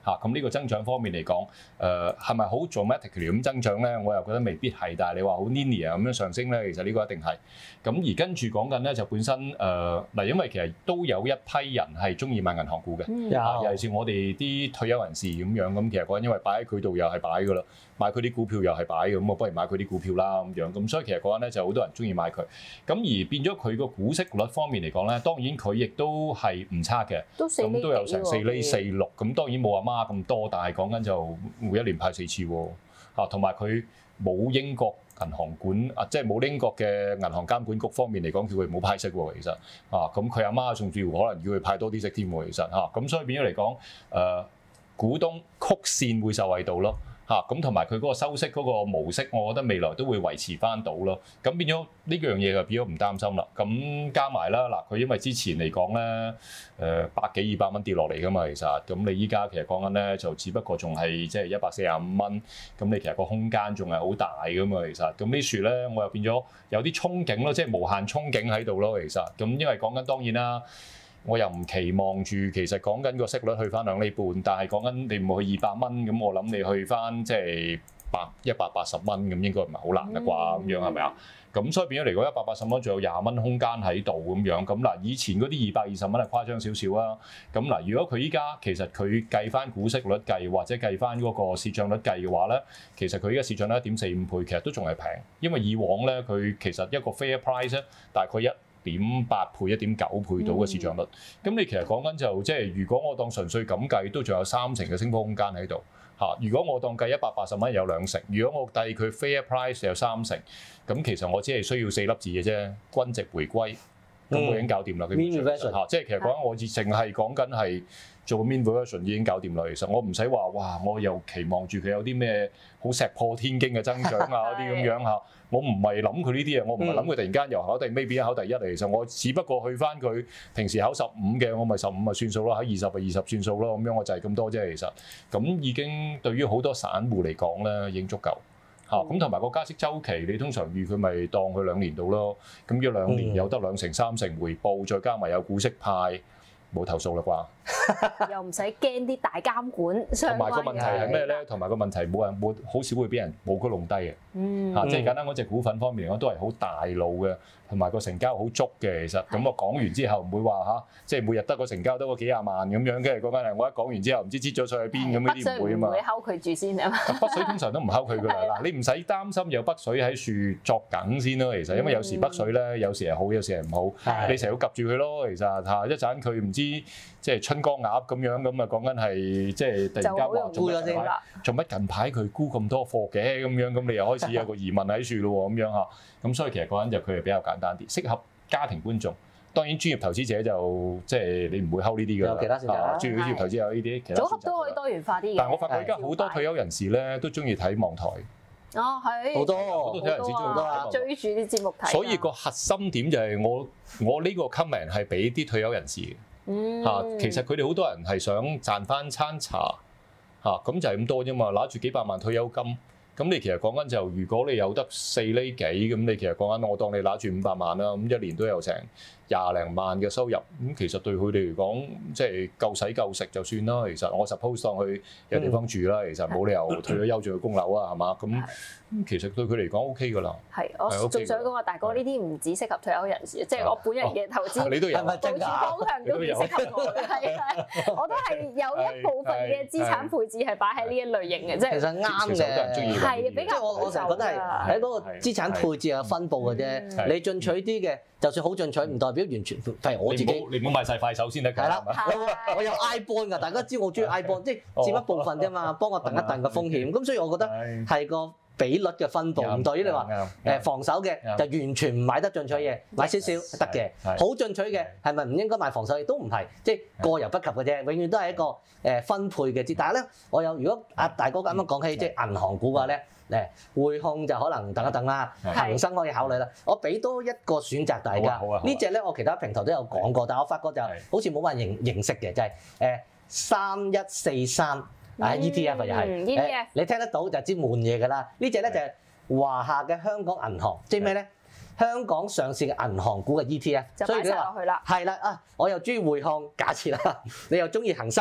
S3: 嚇。咁呢個增長方面嚟講，誒係咪好 dramatically 咁增長咧？我又覺得未必係，但係你話好 linear 咁樣上升咧，其實呢個一定係。咁而跟住講緊咧就本身誒嗱、呃，因為其實都有一批人係中意買銀行股嘅，
S1: 嗯、
S3: 尤其是我哋啲退休人士咁樣。咁其實講緊因為擺喺佢度又係擺㗎啦，買佢啲股票又係擺嘅，咁我不如買佢啲股票啦咁樣。咁所以其實講緊咧就好多人中意買佢。咁而變咗佢個股息率方面嚟講咧，當然佢亦都係唔差嘅，咁都有成四厘四六。咁當然冇阿媽咁多，但係講緊就每一年派四次喎。嚇，同埋佢冇英國銀行管啊，即係冇英國嘅銀行監管局方面嚟講，叫佢唔好派息喎。其實啊，咁佢阿媽仲要可能要佢派多啲息添喎。其實嚇，咁所以變咗嚟講，誒股東曲線會受惠到咯。嚇，咁同埋佢嗰個收息嗰個模式，我覺得未來都會維持翻到咯。咁變咗呢樣嘢就變咗唔擔心啦。咁加埋啦，嗱佢因為之前嚟講咧，誒百幾二百蚊跌落嚟噶嘛，其實咁你依家其實講緊咧就只不過仲係即係一百四十五蚊，咁你其實個空間仲係好大噶嘛，其實咁呢樹咧我又變咗有啲憧憬咯，即係無限憧憬喺度咯，其實咁因為講緊當然啦。我又唔期望住，其實講緊個息率去翻兩厘半，但係講緊你唔去二百蚊，咁我諗你去翻即係百一百八十蚊，咁應該唔係好難嘅啩，咁樣係咪啊？咁所以變咗嚟講，一百八十蚊仲有廿蚊空間喺度咁樣。咁嗱，以前嗰啲二百二十蚊係誇張少少啊。咁嗱，如果佢依家其實佢計翻股息率計，或者計翻嗰個市賬率計嘅話咧，其實佢依家市賬率一點四五倍，其實都仲係平，因為以往咧佢其實一個 fair price 咧大概一點八倍、一點九倍到嘅市賬率，咁、嗯、你其實講緊就即係如果我當純粹咁計，都仲有三成嘅升幅空間喺度嚇。如果我當計一百八十蚊有兩成，如果我計佢 fair price 有三成，咁其實我只係需要四粒字嘅啫，均值回歸，咁我已經搞掂啦。佢
S2: mean reversion
S3: 嚇，即係其實講緊我淨係講緊係做 mean reversion 已經搞掂啦。其實我唔使話哇，我又期望住佢有啲咩好石破天驚嘅增長啊嗰啲咁樣嚇。我唔係諗佢呢啲嘢，我唔係諗佢突然間由考第尾變咗考第一嚟。其實我只不過去翻佢平時考十五嘅，我咪十五咪算數咯，考二十咪二十算數咯。咁樣我就係咁多啫。其實咁已經對於好多散戶嚟講咧，已經足夠嚇。咁同埋個加息週期，你通常預佢咪當佢兩年到咯。咁要兩年有得兩成三成回報，再加埋有股息派，冇投訴啦啩？
S1: 又唔使驚啲大監管相關嘅。
S3: 同埋個問題係咩咧？同埋個問題冇人冇好少會俾人冇居弄低嘅。嗯。嚇，即係簡單嗰隻股份方面嚟講，都係好大路嘅，同埋個成交好足嘅。其實咁我講完之後唔會話嚇，即係每日得個成交得個幾廿萬咁樣，跟住嗰間係我一講完之後唔知擠咗上去邊咁，呢啲唔會啊嘛。
S1: 北水唔會睺佢住先啊嘛。
S3: 北水通常都唔睺佢㗎啦。嗱，你唔使擔心有北水喺樹作梗先咯。其實因為有時北水咧，有時係好，有時係唔好。你成日要及住佢咯。其實嚇一陣佢唔知即係春江鴨咁樣咁啊，講緊係即係突然間話做乜近排做乜近排佢沽咁多貨嘅咁樣，咁你又開始有個疑問喺樹咯喎咁樣嚇。咁所以其實講緊就佢係比較簡單啲，適合家庭觀眾。當然專業投資者就即係你唔會睺呢啲㗎啦。有其他選擇啦。專業投資有呢啲，其他
S1: 組合都可以多元化啲嘅。
S3: 但係我發覺而家好多退休人士咧都中意睇網台。
S1: 哦，係。
S2: 好多
S3: 好多退休人士中意多啊，
S1: 追住啲節目睇。
S3: 所以個核心點就係我我呢個 comment 係俾啲退休人士嘅。嗯。嚇，其實佢哋好多人係想賺翻餐茶。嚇，咁就係咁多啫嘛，攞住幾百萬退休金。咁你其實講緊就，如果你有得四厘幾，咁你其實講緊我當你攞住五百萬啦，咁一年都有成廿零萬嘅收入，咁其實對佢哋嚟講，即係夠使夠食就算啦。其實我 suppose 當佢有地方住啦，其實冇理由退咗休仲要供樓啊，係嘛？咁咁其實對佢嚟講 OK 㗎啦。係，
S1: 我仲想講話，大哥呢啲唔止適合退休人士，即係我本人嘅投資，
S3: 你都有，
S1: 投資方向都唔適合我嘅，係啊，我都係有一部分嘅資產配置係擺喺呢一類型嘅，即係
S2: 其實啱嘅，
S1: 係比較
S2: 我我成日覺得係喺嗰個資產配置嘅分佈嘅啫。你進取啲嘅，就算好進取，唔代表完全。譬如我自己，
S3: 你唔好買晒快手先得㗎。係啦，
S2: 我有 I bond 㗎，大家知我中意 I bond，即係佔一部分啫嘛，幫我揼一揼個風險。咁所以我覺得係個比率嘅分佈，唔代表你話誒防守嘅就完全唔買得進取嘢，買少少得嘅。好進取嘅係咪唔應該買防守嘢？都唔係，即係過猶不及嘅啫。永遠都係一個誒分配嘅。但係咧，我有如果阿大哥啱啱講起即係銀行股嘅話咧。誒匯控就可能等一等啦，恒生可以考慮啦。我俾多一個選擇大家，呢隻咧我其他平台都有講過，但係我發覺就好似冇乜人認認識嘅，就係誒三一四三啊 E T F 又係誒，你聽得到就知悶嘢㗎啦。呢隻咧就係華夏嘅香港銀行，即係咩咧？香港上市嘅銀行股嘅 E T F，
S1: 就擺曬落去啦。
S2: 係啦啊，我又中意匯控，假設啦，你又中意恒生。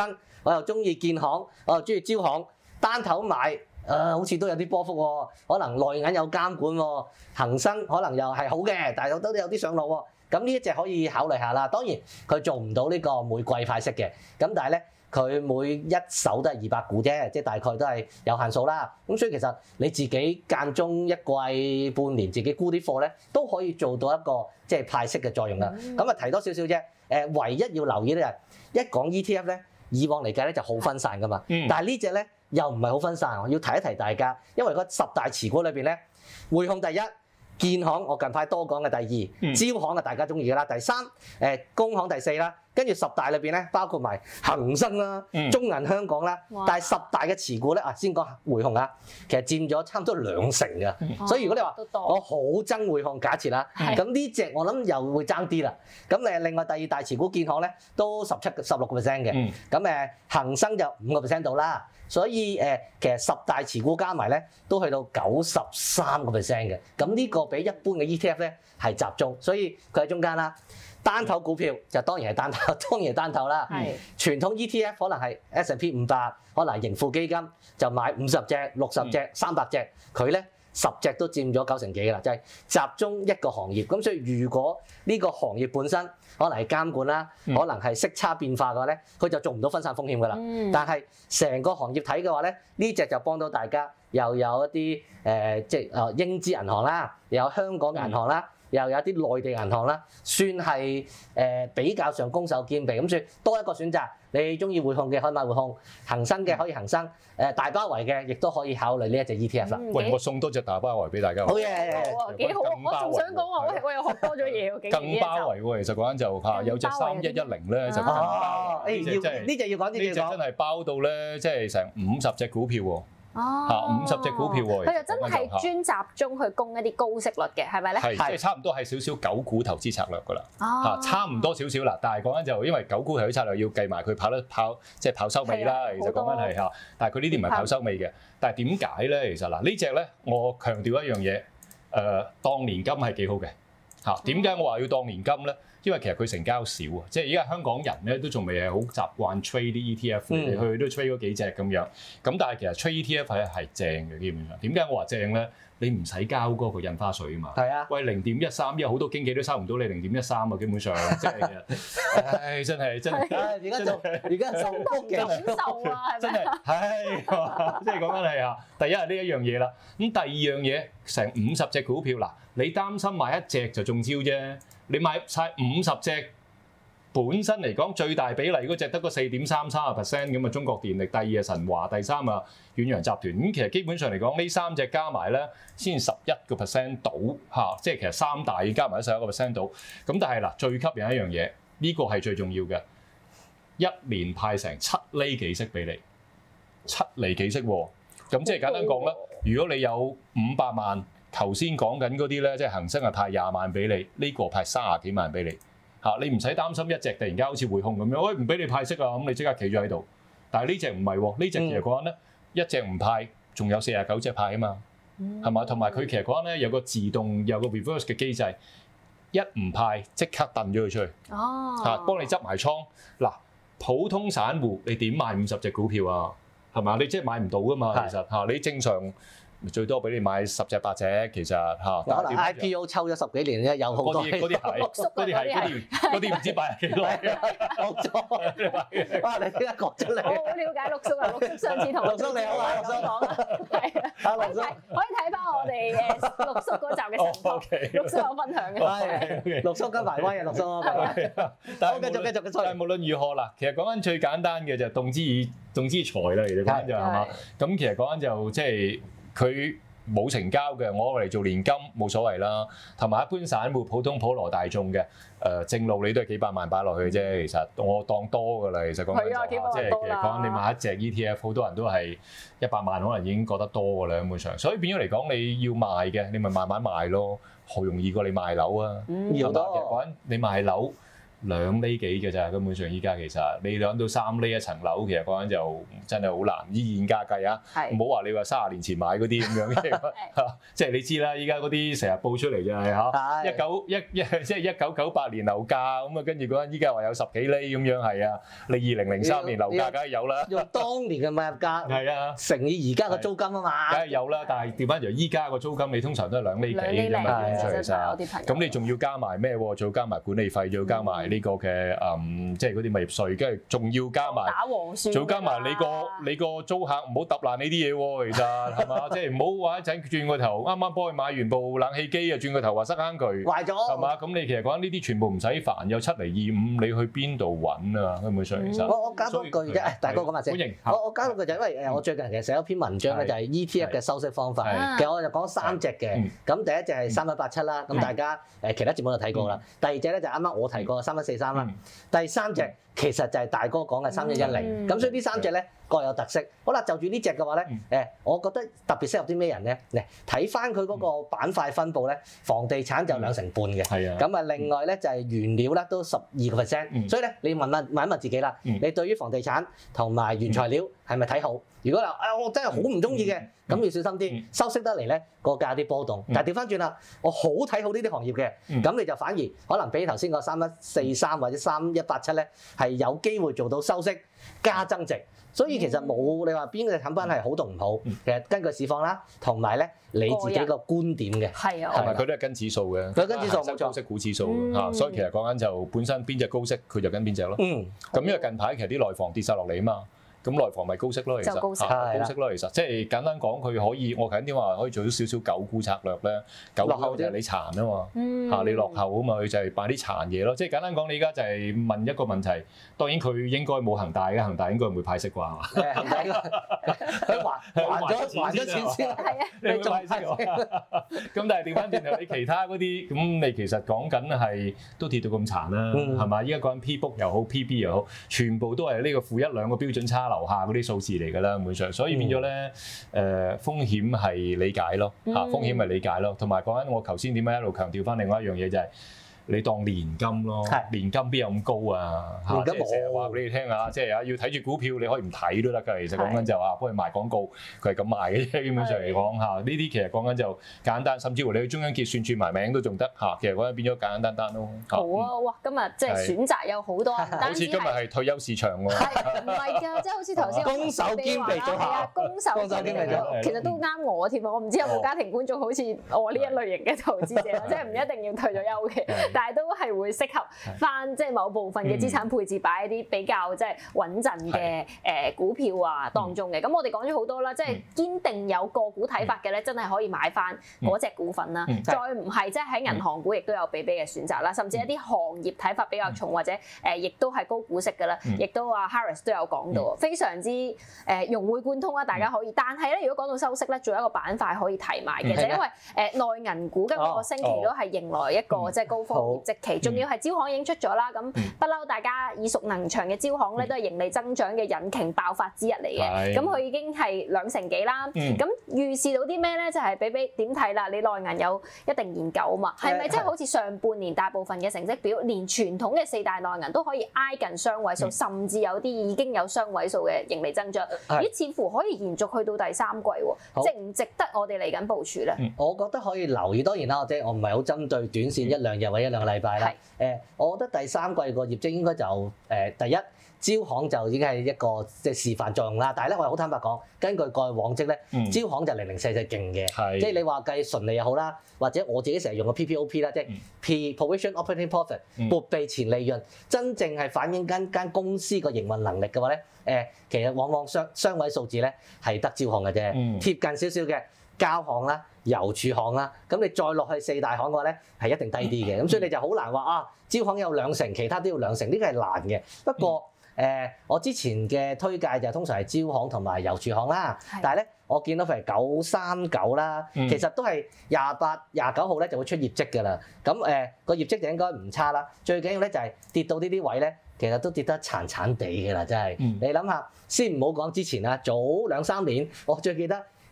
S2: 我又中意建行，我又中意招行，單頭買誒、呃、好似都有啲波幅喎，可能內銀有監管喎，恒生可能又係好嘅，但係都有啲上落喎。咁呢一隻可以考慮下啦。當然佢做唔到呢個每季派息嘅，咁但係咧佢每一手都係二百股啫，即係大概都係有限數啦。咁所以其實你自己間中一季半年自己沽啲貨咧，都可以做到一個即係派息嘅作用啦。咁啊、嗯、提多少少啫。誒唯一要留意咧就係一講 E T F 咧，以往嚟計咧就好分散噶嘛。嗯、但係呢隻咧又唔係好分散，要提一提大家，因為個十大持股裏邊咧，匯控第一。建行我近排多講嘅第二，招行啊大家中意嘅啦，第三誒工行第四啦，跟住十大裏邊咧包括埋恒生啦、中銀香港啦，哇但係十大嘅持股咧啊先講匯控啊，其實佔咗差唔多兩成嘅，嗯、所以如果你話我好憎匯控，假設啦，咁呢隻我諗又會爭啲啦。咁誒另外第二大持股建行咧都十七十六個 percent 嘅，咁誒恒生就五個 percent 到啦。所以誒，其實十大持股加埋咧，都去到九十三個 percent 嘅。咁呢個比一般嘅 E T F 咧係集中，所以佢喺中間啦。單頭股票就當然係單頭，當然係單頭啦。係傳統 E T F 可能係 S and P 五百，可能係盈富基金就買五十隻、六十隻、三百隻，佢咧十隻都佔咗九成幾㗎啦，就係集中一個行業。咁所以如果呢個行業本身可能係監管啦，可能係息差變化嘅話咧，佢就做唔到分散風險㗎啦。嗯、但係成個行業睇嘅話咧，呢隻就幫到大家，又有一啲誒、呃、即係誒英資銀行啦，又有香港銀行啦，嗯、又有一啲內地銀行啦，算係誒、呃、比較上攻守兼備，咁所以多一個選擇。你中意匯控嘅可以買匯控，恒生嘅可以恒生，誒大包圍嘅亦都可以考慮呢一隻 E T F 啦。喂，
S3: 我送多隻大包圍俾大家。
S2: 好嘢，
S1: 好啊，幾好啊！我仲想講話，我我又學多咗嘢喎。
S3: 更包圍喎，其實嗰陣就嚇有隻三一一零咧就更包圍。呢隻真係
S2: 呢隻要講，呢隻
S3: 真係包到咧，即係成五十隻股票喎。嚇，五十隻股票喎。
S1: 佢就真係專集中去供一啲高息率嘅，係咪咧？
S3: 係，即係差唔多係少少狗股投資策略㗎啦。嚇，差唔多少少啦。但係講緊就因為狗股投資策略要計埋佢跑得跑，即係跑收尾啦。其實講緊係嚇，但係佢呢啲唔係跑收尾嘅。但係點解咧？其實嗱，呢隻咧，我強調一樣嘢，誒，當年金係幾好嘅。嚇，點解我話要當年金咧？因為其實佢成交少啊，即係而家香港人咧都仲未係好習慣 trade 啲 E T F 嚟嚟去去都 trade 嗰幾隻咁樣。咁但係其實 trade E T F 係係正嘅，基本上。點解我話正咧？你唔使交嗰個印花稅啊嘛。係啊。喂，零點一三，因為好多經紀都收唔到你零點一三啊，基本上即係，唉，真係真係。
S2: 而家做而家受福嘅
S1: 感受啊，
S3: 真係，係，即係講緊係啊。第一係呢一樣嘢啦。咁第二樣嘢，成五十隻股票嗱，你擔心買一隻就中招啫。你買晒五十隻，本身嚟講最大比例嗰隻得個四點三三個 percent 咁啊，中國電力，第二係神華，第三啊遠洋集團。咁其實基本上嚟講，呢三隻加埋咧，先十一個 percent 到嚇，即係其實三大加埋都十一個 percent 到。咁但係嗱，最吸引一樣嘢，呢個係最重要嘅，一年派成七厘幾息俾你，七厘幾息喎。咁即係簡單講啦，如果你有五百萬。頭先講緊嗰啲咧，即係恒生係派廿萬俾你，呢個派三十幾萬俾你嚇，你唔使擔心一隻突然間好似匯控咁樣，喂唔俾你派息啊，咁你即刻企咗喺度。但係呢隻唔係喎，呢隻其實講緊咧，一隻唔派，仲有四十九隻派啊嘛，係嘛？同埋佢其實講緊咧有個自動有個 reverse 嘅機制，一唔派即刻掟咗佢出去，嚇幫你執埋倉。嗱，普通散戶你點買五十隻股票啊？係嘛？你即係買唔到噶嘛，其實嚇你正常。最多俾你買十隻八隻，其實嚇。
S2: 可能 I P O 抽咗十幾年啫，有好多。
S3: 嗰啲嗰啲係，嗰啲係，嗰啲嗰啲唔知擺幾耐。
S2: 六叔，哇！你點解講出嚟？
S1: 我好了解六叔啊，六叔上次同
S2: 六叔你好啊，六叔講啊，係啊，六叔
S1: 可以睇翻我哋誒六叔嗰集嘅情況，六叔有分享嘅。
S2: 係，六叔跟埋威啊，六叔。
S3: 但係繼續繼續嘅吹。但係無論如何啦，其實講緊最簡單嘅就係動之以動之以財啦，其實講緊就係嘛。咁其實講緊就即係。佢冇成交嘅，我嚟做年金冇所謂啦。同埋一般散戶、普通普羅大眾嘅，誒、呃、正路你都係幾百萬擺落去啫。其實我當多㗎啦。其實講緊就係、是、即係其實講緊你買一隻 E T F， 好多人都係一百萬，可能已經覺得多㗎啦，基本上。所以變咗嚟講，你要賣嘅，你咪慢慢賣咯，好容易過你賣樓啊。嗯，其實講緊你賣樓。 兩厘幾嘅咋，根本上依家其實你兩到三厘一層樓，其實講緊就真係好難，以現價計啊，唔好話你話三十年前買嗰啲咁樣嘅，即係你知啦，依家嗰啲成日報出嚟就係嚇一九一一即係一九九八年樓價咁啊，跟住嗰陣依家話有十幾厘咁樣係啊，你二零零三年樓價梗係有啦，
S2: 用當年嘅買入價
S3: 係啊，
S2: 乘以而家嘅租金啊嘛，
S3: 梗係有啦，但係調翻就依家個租金你通常都係兩厘幾咁嘛，其實咁你仲要加埋咩喎？仲要加埋管理費，仲要加埋呢個嘅誒，即係嗰啲物業稅，跟住仲要加埋
S1: 打黃算，
S3: 仲要加埋你個你個租客唔好揼爛你啲嘢喎，其實係嘛？即係唔好話一陣轉個頭，啱啱幫佢買完部冷氣機啊，轉個頭話塞坑渠
S2: 壞咗，
S3: 係嘛？咁你其實講呢啲全部唔使煩，有七厘二五，你去邊度揾啊？根本上其實
S2: 我我加多句啫，大哥講埋先。
S3: 歡迎。
S2: 我我加多句就因為誒，我最近其實寫咗篇文章咧，就係 E T F 嘅收息方法。其實我就講三隻嘅。咁第一隻係三一八七啦，咁大家誒其他節目都睇過啦。第二隻咧就啱啱我提過三一四三啦。第三隻其實就係大哥講嘅三一一零。咁所以呢三隻咧各有特色。好啦，就住呢隻嘅話咧，誒，我覺得特別適合啲咩人咧？嚟睇翻佢嗰個板塊分佈咧，房地產就兩成半嘅。係啊。咁啊，另外咧就係原料咧都十二個 percent。所以咧，你問問問一問自己啦，你對於房地產同埋原材料係咪睇好？如果話啊，我真係好唔中意嘅，咁要小心啲，收息得嚟咧個價有啲波動。但係調翻轉啦，我好睇好呢啲行業嘅，咁你就反而可能比頭先個三一四三或者三一八七咧係有機會做到收息加增值。所以其實冇你話邊個產品係好同唔好，其實根據市況啦，同埋咧你自己個觀點嘅。係
S1: 啊，
S3: 同埋佢都係跟指數嘅，
S2: 佢跟指數冇錯，
S3: 高息股指數嚇，所以其實講緊就本身邊隻高息，佢就跟邊隻咯。嗯，咁因為近排其實啲內房跌晒落嚟啊嘛。咁內房咪高息咯，其實嚇高息咯，其實即係簡單講，佢可以我頭先點話可以做到少少狗股策略咧，狗股就係你殘啊嘛，嚇你落後啊嘛，佢就係買啲殘嘢咯。即係簡單講，你而家就係問一個問題，當然佢應該冇恒大嘅，恒大應該唔會派息啩？係恒大佢還還咗還咗錢先，係啊，你仲派息喎？咁但係調翻轉頭，你其他嗰啲咁，你其實講緊係都跌到咁殘啦，係嘛？依家講緊 P book 又好 P B 又好，全部都係呢個負一兩個標準差樓下嗰啲數字嚟㗎啦，基本上，所以變咗咧，誒風險係理解咯，嚇風險係理解咯，同埋講緊我頭先點解一路強調翻另外一樣嘢就係。你當年金咯，年金邊有咁高啊？嚇，即係成日話俾你聽啊，即係啊要睇住股票，你可以唔睇都得㗎。其實講緊就話幫佢賣廣告，佢係咁賣嘅啫。基本上嚟講嚇，呢啲其實講緊就簡單，甚至乎你去中央結算轉埋名都仲得嚇。其實講緊變咗簡簡單單咯。
S1: 好啊，哇！今日即係選擇有好多，
S3: 好似今日係退休市場喎。
S1: 係唔係㗎？即係好似頭先
S2: 攻守兼備組合，
S1: 攻守兼備組，其實都啱我添啊！我唔知有冇家庭觀眾好似我呢一類型嘅投資者啦，即係唔一定要退咗休嘅，但係都係會。適合翻即係某部分嘅資產配置擺喺啲比較即係穩陣嘅誒股票啊當中嘅。咁我哋講咗好多啦，即係堅定有個股睇法嘅咧，真係可以買翻嗰隻股份啦。再唔係即係喺銀行股亦都有比比嘅選擇啦，甚至一啲行業睇法比較重或者誒亦都係高股息嘅啦，亦都阿 Harris 都有講到，非常之誒融會貫通啦，大家可以。但係咧，如果講到收息咧，仲有一個板塊可以提埋嘅，就因為誒內銀股今個星期都係迎來一個即係高峰業績期，仲要係招行已經出咗啦，咁不嬲大家耳熟能詳嘅招行咧，都係盈利增長嘅引擎爆發之一嚟嘅。咁佢已經係兩成幾啦。咁預示到啲咩咧？就係比比點睇啦？你內銀有一定研究啊嘛，係咪即係好似上半年大部分嘅成績表，連傳統嘅四大內銀都可以挨近雙位數，甚至有啲已經有雙位數嘅盈利增長？咦，似乎可以延續去到第三季喎，值唔值得我哋嚟緊部署咧？
S2: 我覺得可以留意，當然啦，即係我唔係好針對短線一兩日或者一兩個禮拜啦。誒，我覺得第三季個業績應該就誒第一，招行就已經係一個即係示範作用啦。但係咧，我係好坦白講，根據過去往績咧，嗯、招行就零零四四勁嘅，是即係你話計純利又好啦，或者我自己成日用個 P P O P 啦，即係 Pre-Provision Operating Profit 撥備前利潤，真正係反映間間公司個營運能力嘅話咧，誒其實往往雙雙位數字咧係得招行嘅啫，嗯、貼近少少嘅交行啦。郵儲行啦，咁你再落去四大行嘅話咧，係一定低啲嘅，咁所以你就好難話啊，招行有兩成，其他都要兩成，呢個係難嘅。不過誒、呃，我之前嘅推介就通常係招行同埋郵儲行啦，是的 但係咧，我見到譬如九三九啦，其實都係廿八、廿九號咧就會出業績㗎啦。咁誒個業績就應該唔差啦。最緊要咧就係跌到呢啲位咧，其實都跌得殘殘地㗎啦，真係。嗯、你諗下，先唔好講之前啦，早兩三年我最記得。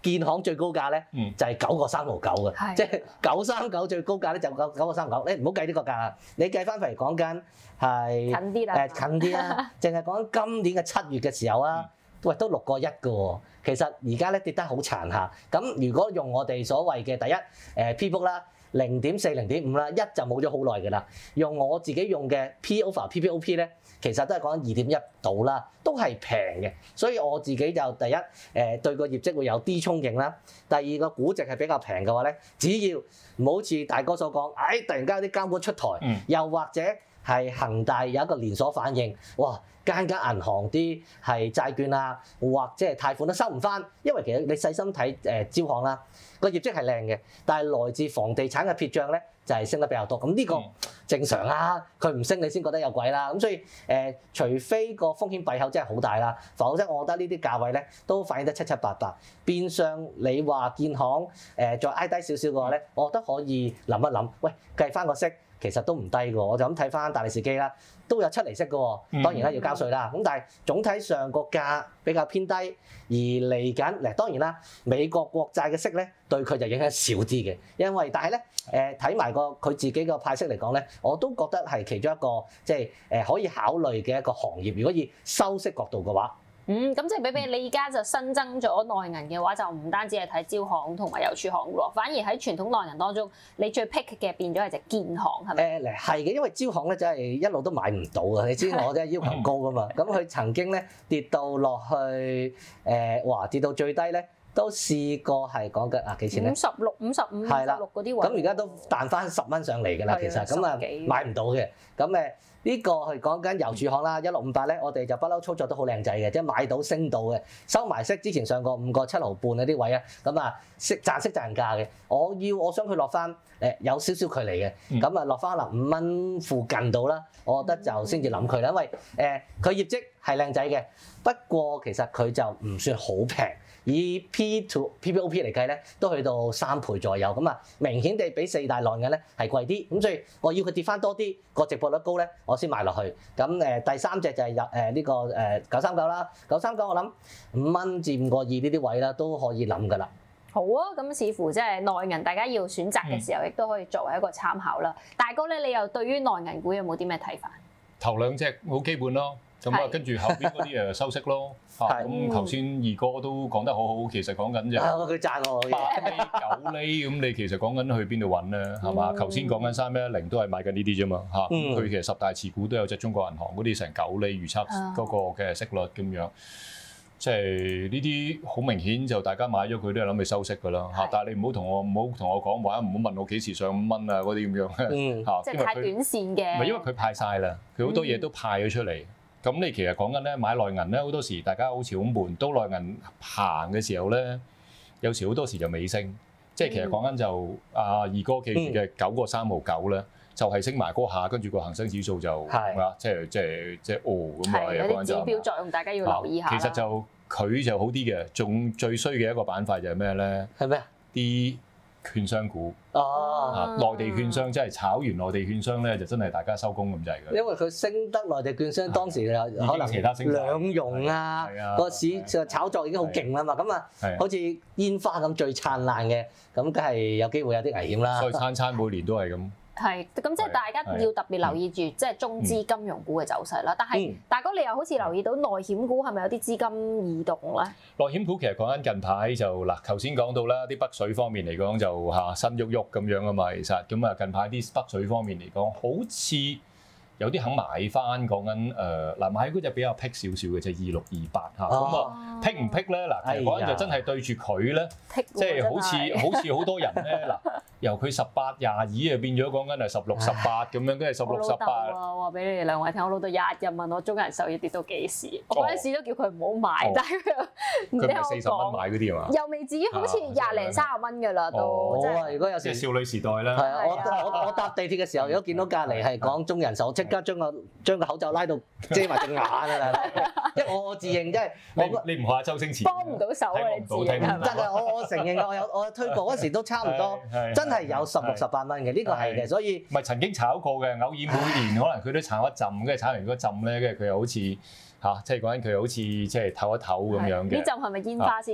S2: 建行最高價咧就係九個三毫九嘅，即係九三九最高價咧就九九個三毫九。你唔好計呢個價啦，你計翻嚟講緊係
S1: 近啲啦，
S2: 誒近啲啦，淨係講今年嘅七月嘅時候啊，喂都六個一嘅喎。其實而家咧跌得好殘下。咁如果用我哋所謂嘅第一誒 P book 啦。零點四、零點五啦，一就冇咗好耐㗎啦。用我自己用嘅 P over P P O P 咧，其實都係講緊二點一度啦，都係平嘅。所以我自己就第一誒對個業績會有啲憧憬啦。第二個估值係比較平嘅話咧，只要唔好似大哥所講，唉、哎、突然間有啲監管出台，
S3: 嗯、
S2: 又或者係恒大有一個連鎖反應，哇！間間銀行啲係債券啊，或者係貸款都收唔翻，因為其實你細心睇誒招行啦，個業績係靚嘅，但係來自房地產嘅撇帳咧就係、是、升得比較多。咁呢個正常啊，佢唔升你先覺得有鬼啦。咁所以誒、呃，除非個風險閉口真係好大啦，否則我覺得呢啲價位咧都反映得七七八八。變相你話建行誒、呃、再挨低少少嘅話咧，我覺得可以諗一諗，喂計翻個息。其實都唔低嘅，我就咁睇翻大利是機啦，都有七厘息嘅，當然啦要交稅啦。咁但係總體上個價比較偏低，而嚟緊嗱當然啦，美國國債嘅息咧對佢就影響少啲嘅，因為但係咧誒睇埋個佢自己個派息嚟講咧，我都覺得係其中一個即係誒可以考慮嘅一個行業。如果以收息角度嘅話。
S1: 嗯，咁即係比比你而家就新增咗內銀嘅話，就唔單止係睇招行同埋郵儲行喎，反而喺傳統內銀當中，你最 pick 嘅變咗係隻建行係咪？誒嚟係嘅，因為招行咧真係一路都買唔到啊！你知我真係要求高噶嘛，咁佢曾經咧跌到落去誒，哇跌到最低咧都試過係講緊啊幾錢咧？五十六、五十五、五十六嗰啲位。咁而家都彈翻十蚊上嚟㗎啦，其實咁啊買唔到嘅，咁誒。呢個係講緊郵儲行啦，一六五八咧，我哋就不嬲操作都好靚仔嘅，即係買到升到嘅，收埋息之前上過五個七毫半嗰啲位啊，咁啊息賺息賺價嘅，我要我想佢落翻誒有少少距離嘅，咁啊落翻嗱五蚊附近度啦，我覺得就先至諗佢啦，因為誒佢業績係靚仔嘅，不過其實佢就唔算好平。以 P to P P O P 嚟計咧，都去到三倍左右，咁啊明顯地比四大內銀咧係貴啲，咁所以我要佢跌翻多啲，個值博率高咧，我先買落去。咁誒第三隻就係入誒呢個誒九三九啦，九三九我諗五蚊至五個二呢啲位啦，都可以諗㗎啦。好啊，咁似乎即係內銀，大家要選擇嘅時候，亦都可以作為一個參考啦。大哥咧，你又對於內銀股有冇啲咩睇法？頭兩隻好基本咯。咁啊，跟住後邊嗰啲誒收息咯，嚇咁頭先二哥都講得好好，其實講緊就佢讚我八厘九厘，咁你其實講緊去邊度揾咧，係嘛？頭先講緊三一一零都係買緊呢啲啫嘛，嚇咁佢其實十大持股都有隻中國銀行嗰啲成九厘預測嗰個嘅息率咁樣，即係呢啲好明顯就大家買咗佢都係諗住收息㗎啦，嚇！但係你唔好同我唔好同我講話，唔好問我幾時上五蚊啊嗰啲咁樣，嚇！即係太短線嘅。唔係因為佢派晒啦，佢好多嘢都派咗出嚟。咁你其實講緊咧買內銀咧，好多時大家好似好悶，都內銀行嘅時候咧，有時好多時就尾升，即係其實講緊就阿二哥記住嘅九個三毫九咧，就係升埋嗰下，跟住個恒生指數就係啊，即係即係即係哦咁啊，有啲指標作用，大家要留意下。其實就佢就好啲嘅，仲最衰嘅一個板塊就係咩咧？係咩？啲券商股哦，內地券商即係炒完內地券商咧，就真係大家收工咁滯嘅。因為佢升得內地券商當時又可能兩融啊，個市就炒作已經好勁啦嘛，咁啊好似煙花咁最燦爛嘅，咁梗係有機會有啲危險啦。所以餐餐每年都係咁。係，咁即係大家要特別留意住，即係中資金融股嘅走勢啦。但係大哥，你又好似留意到內險股係咪有啲資金異動咧？內險股其實講緊近排就嗱，頭先講到啦，啲北水方面嚟講就嚇新喐喐咁樣啊嘛，其實咁啊近排啲北水方面嚟講，好似有啲肯買翻，講緊誒嗱買嗰隻比較僻少少嘅就係二六二八嚇，咁啊僻唔僻咧？嗱，其實講緊就真係對住佢咧，即係好似好似好多人咧嗱。由佢十八廿二啊變咗講緊係十六十八咁樣，跟住十六十八。我話俾你哋兩位聽，我老豆日日問我中人壽要跌到幾時，我嗰陣時都叫佢唔好買，但係佢唔聽我講。佢咪四十蚊買嗰啲啊嘛？又未至於好似廿零三十蚊㗎啦都。好啊，如果有時少女時代啦。係啊，我我我搭地鐵嘅時候，如果見到隔離係講中人壽，即刻將個將個口罩拉到遮埋隻眼啊！即係我我自認即係我你唔學下周星馳，幫唔到手啊！你自認係咪？真係我我承認啊！我有我推過嗰時都差唔多，真係有十六十八蚊嘅，呢個係嘅，所以唔係曾經炒過嘅，偶爾每年可能佢都炒一陣，跟住炒完嗰陣咧，跟住佢又好似嚇，即係講緊佢好似即係唞一唞咁樣嘅。呢陣係咪煙花先？嗱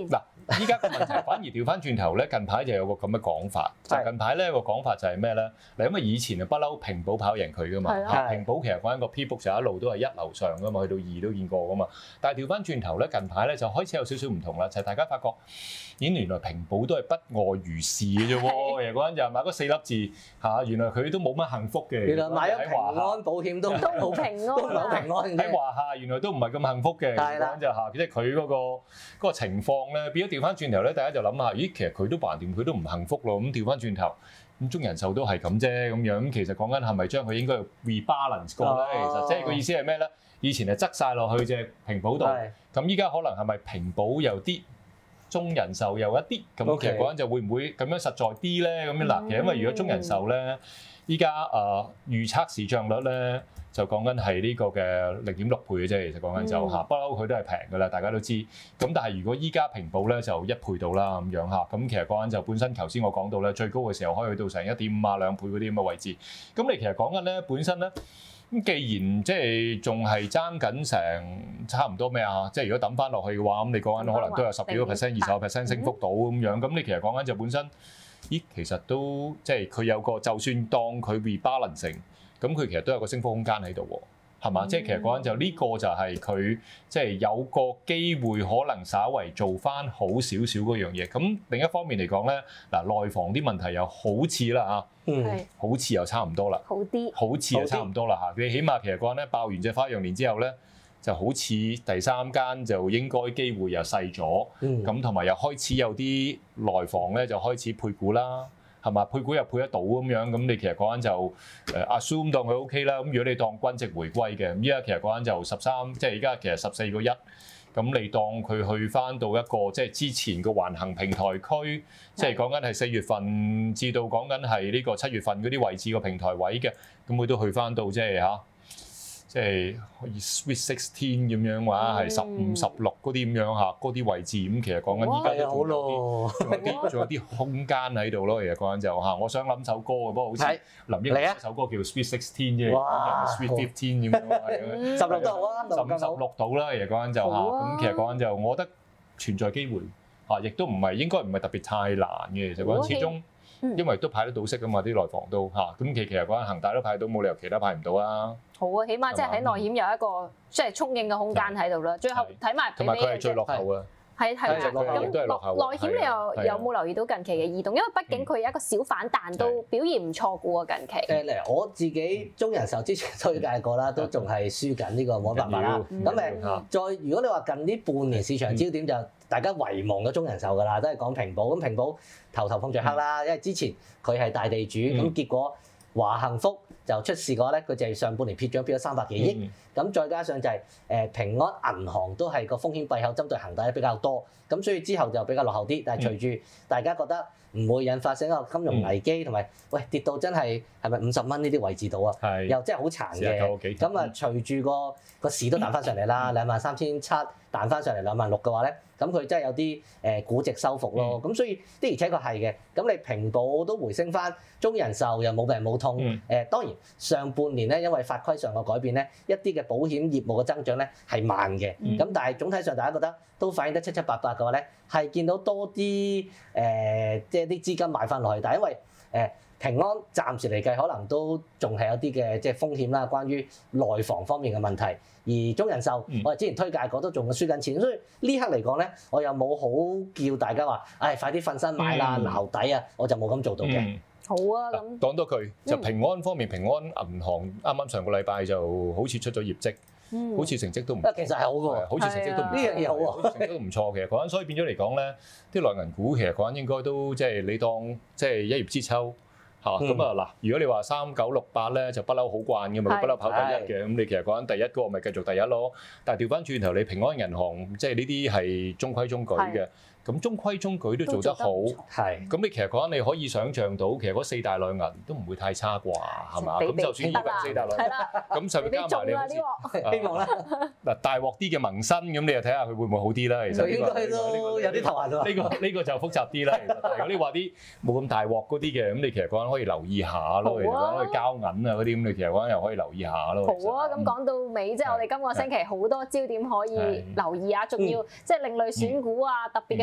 S3: 依家個問題反而調翻轉頭咧，近排就有個咁嘅講法，就近排咧個講法就係咩咧？嗱，因為以前啊不嬲平保跑贏佢噶嘛，平保其實講緊個 P book 就一路都係一樓上噶嘛，去到二都見過噶嘛。但係調翻轉頭咧，近排咧就開始有少少唔同啦，就係大家發覺，咦原來平保都係不外如是嘅啫喎，其實嗰陣就買嗰四粒字嚇，原來佢都冇乜幸福嘅。
S2: 原來買咗平安保險都
S1: 都好平安，
S2: 都唔係好平安
S3: 喺華夏原來都唔係咁幸福嘅，嗰陣就嚇，即係佢嗰個嗰個情況咧，變咗調翻轉頭咧，大家就諗下，咦其實佢都橫掂，佢都唔幸福咯，咁調翻轉頭。咁中人壽都係咁啫，咁樣咁其實講緊係咪將佢應該 rebalance 過咧？其實即係個意思係咩咧？以前係側晒落去隻平保度，咁依家可能係咪平保有啲，中人壽有一啲？咁其實講緊就會唔會咁樣實在啲咧？咁樣嗱，其實因為如果中人壽咧，依家誒預測市賬率咧，就講緊係呢個嘅零點六倍嘅啫。其實講緊就嚇，不嬲佢都係平㗎啦，大家都知。咁但係如果依家平保咧就一倍到啦咁樣嚇，咁其實講緊就本身頭先我講到咧，最高嘅時候可以去到成一點五啊兩倍嗰啲咁嘅位置。咁你其實講緊咧本身咧，咁既然即係仲係爭緊成差唔多咩啊？即係如果抌翻落去嘅話，咁你講緊可能都有十幾個 percent、二十個 percent 升幅到咁樣。咁你其實講緊就本身，咦其實都即係佢有個就算當佢 rebalancing。咁佢其實都有個升幅空間喺度喎，係嘛？嗯、即係其實講緊就呢個就係佢即係有個機會可能稍為做翻好少少嗰樣嘢。咁另一方面嚟講咧，嗱內房啲問題又好似啦嚇，嗯，好似又差唔多啦，好啲，好似又差唔多啦嚇。你起碼其實講咧爆完隻花樣年之後咧，就好似第三間就應該機會又細咗，咁同埋又開始有啲內房咧就開始配股啦。係嘛？配股又配得到咁樣，咁你其實嗰陣就誒 assume 當佢 OK 啦。咁如果你當均值回歸嘅，咁依家其實嗰陣就十三，即係而家其實十四個一。咁你當佢去翻到一個即係之前個橫行平台區，即係講緊係四月份至到講緊係呢個七月份嗰啲位置個平台位嘅，咁佢都去翻到即係嚇。即係可以 Sweet Sixteen 咁樣話係十五、十六嗰啲咁樣嚇，嗰啲位置咁其實講緊依家都仲有啲，仲有啲，仲有啲空間喺度咯。其實講緊就嚇，我想諗首歌嘅，不過好似林憶蓮首歌叫 Sweet Sixteen 啫，Sweet Fifteen 咁樣，
S2: 十六都好啊，
S3: 十五、十六到啦。其實講緊就嚇，咁其實講緊就我覺得存在機會嚇，亦都唔係應該唔係特別太難嘅。其實講緊始終。因為都派得到息㗎嘛，啲內房都嚇，咁其其實講緊恒大都派到，冇理由其他派唔到啊。
S1: 好啊，起碼即係喺內險有一個即係憧憬嘅空間喺度啦。最後睇埋
S3: 同埋佢係最落後啊。
S1: 係係啦，咁
S3: 內
S1: 內險你又有冇留意到近期嘅異動？因為畢竟佢有一個小反彈，都表現唔錯嘅喎近期。
S2: 誒嚟我自己中人壽之前推介過啦，都仲係輸緊呢個冇辦法啦。咁誒再如果你話近呢半年市場焦點就大家遺忘咗中人壽㗎啦，都係講平保。咁平保頭頭碰著黑啦，因為之前佢係大地主，咁結果華幸福就出事過咧，佢就係上半年撇帳撇咗三百幾億，咁、嗯、再加上就係誒平安銀行都係個風險閉口針對恒大比較多，咁所以之後就比較落後啲。但係隨住大家覺得唔會引發成一個金融危機，同埋、嗯、喂跌到真係係咪五十蚊呢啲位置度啊？是又真係好殘嘅。咁啊隨住個個市都彈翻上嚟啦，兩萬三千七彈翻上嚟兩萬六嘅話咧，咁佢真係有啲誒估值收復咯。咁、嗯、所以的而且確係嘅。咁你平保都回升翻，中人壽又冇病冇痛。誒、嗯、當然上半年咧，因為法規上嘅改變咧，一啲嘅保險業務嘅增長咧係慢嘅。咁、嗯、但係總體上大家覺得都反映得七七八八嘅話咧，係見到多啲誒、呃、即係啲資金買翻落去。但係因為誒、呃、平安暫時嚟計，可能都仲係有啲嘅即係風險啦，關於內房方面嘅問題。而中人壽，嗯、我哋之前推介過都仲輸緊錢，所以呢刻嚟講咧，我又冇好叫大家話，唉、哎，快啲瞓身買啦，撈、嗯、底啊，我就冇咁做到嘅。
S3: 嗯、
S1: 好啊，咁
S3: 講多句就平安方面，平安銀行啱啱上個禮拜就好似出咗業績，嗯、好似成績都唔錯，
S2: 其實係好嘅，
S3: 好似成績都唔
S2: 呢樣嘢好喎，
S3: 成績都唔錯嘅。嗰陣所以變咗嚟講咧，啲內銀股其實嗰陣應該都即係你當即係一葉知秋。嚇咁啊嗱！如果你話三九六八咧，就不嬲好慣嘅嘛，不嬲跑第一嘅。咁你其實講緊第一嗰個咪繼續第一咯。但係調翻轉頭，你平安銀行即係呢啲係中規中矩嘅。咁中規中矩都做得好。係。咁你其實講緊你可以想像到，其實嗰四大內銀都唔會太差啩，係嘛？咁就算依家四大內銀，咁上面加埋你好似
S2: 希望啦。
S3: 嗱大鑊啲嘅民生，咁你又睇下佢會唔會好啲啦？其實
S2: 應該都有啲頭痕喎。
S3: 呢個呢個就複雜啲啦。其實，但係如果你話啲冇咁大鑊嗰啲嘅，咁你其實講緊可以留意下咯。其實講緊交銀啊嗰啲，咁你其實講緊又可以留意下咯。
S1: 好啊，咁講到尾，即係我哋今個星期好多焦點可以留意啊，仲要即係另類選股啊，特別嘅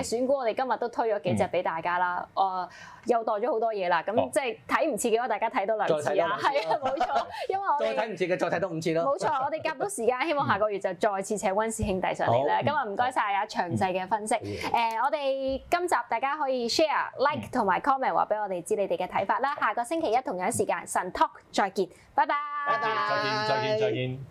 S1: 選股，我哋今日都推咗幾隻俾大家啦。誒，又袋咗好多嘢啦。咁即係睇唔切嘅話，大家睇多兩次啊。係啊，冇錯。因為我哋
S2: 再睇唔切嘅，再睇多五次咯。
S1: 冇錯，我哋夾到時間，希望下個月就再次請溫氏兄弟上嚟咧。今日唔該晒啊，詳細嘅分析。誒，我哋今集大家可以 share、like 同埋 comment 話俾我哋知你哋嘅睇法啦。下個星期一同樣時間，神 talk 再見，拜拜。
S3: 再見，再見，再見，再見。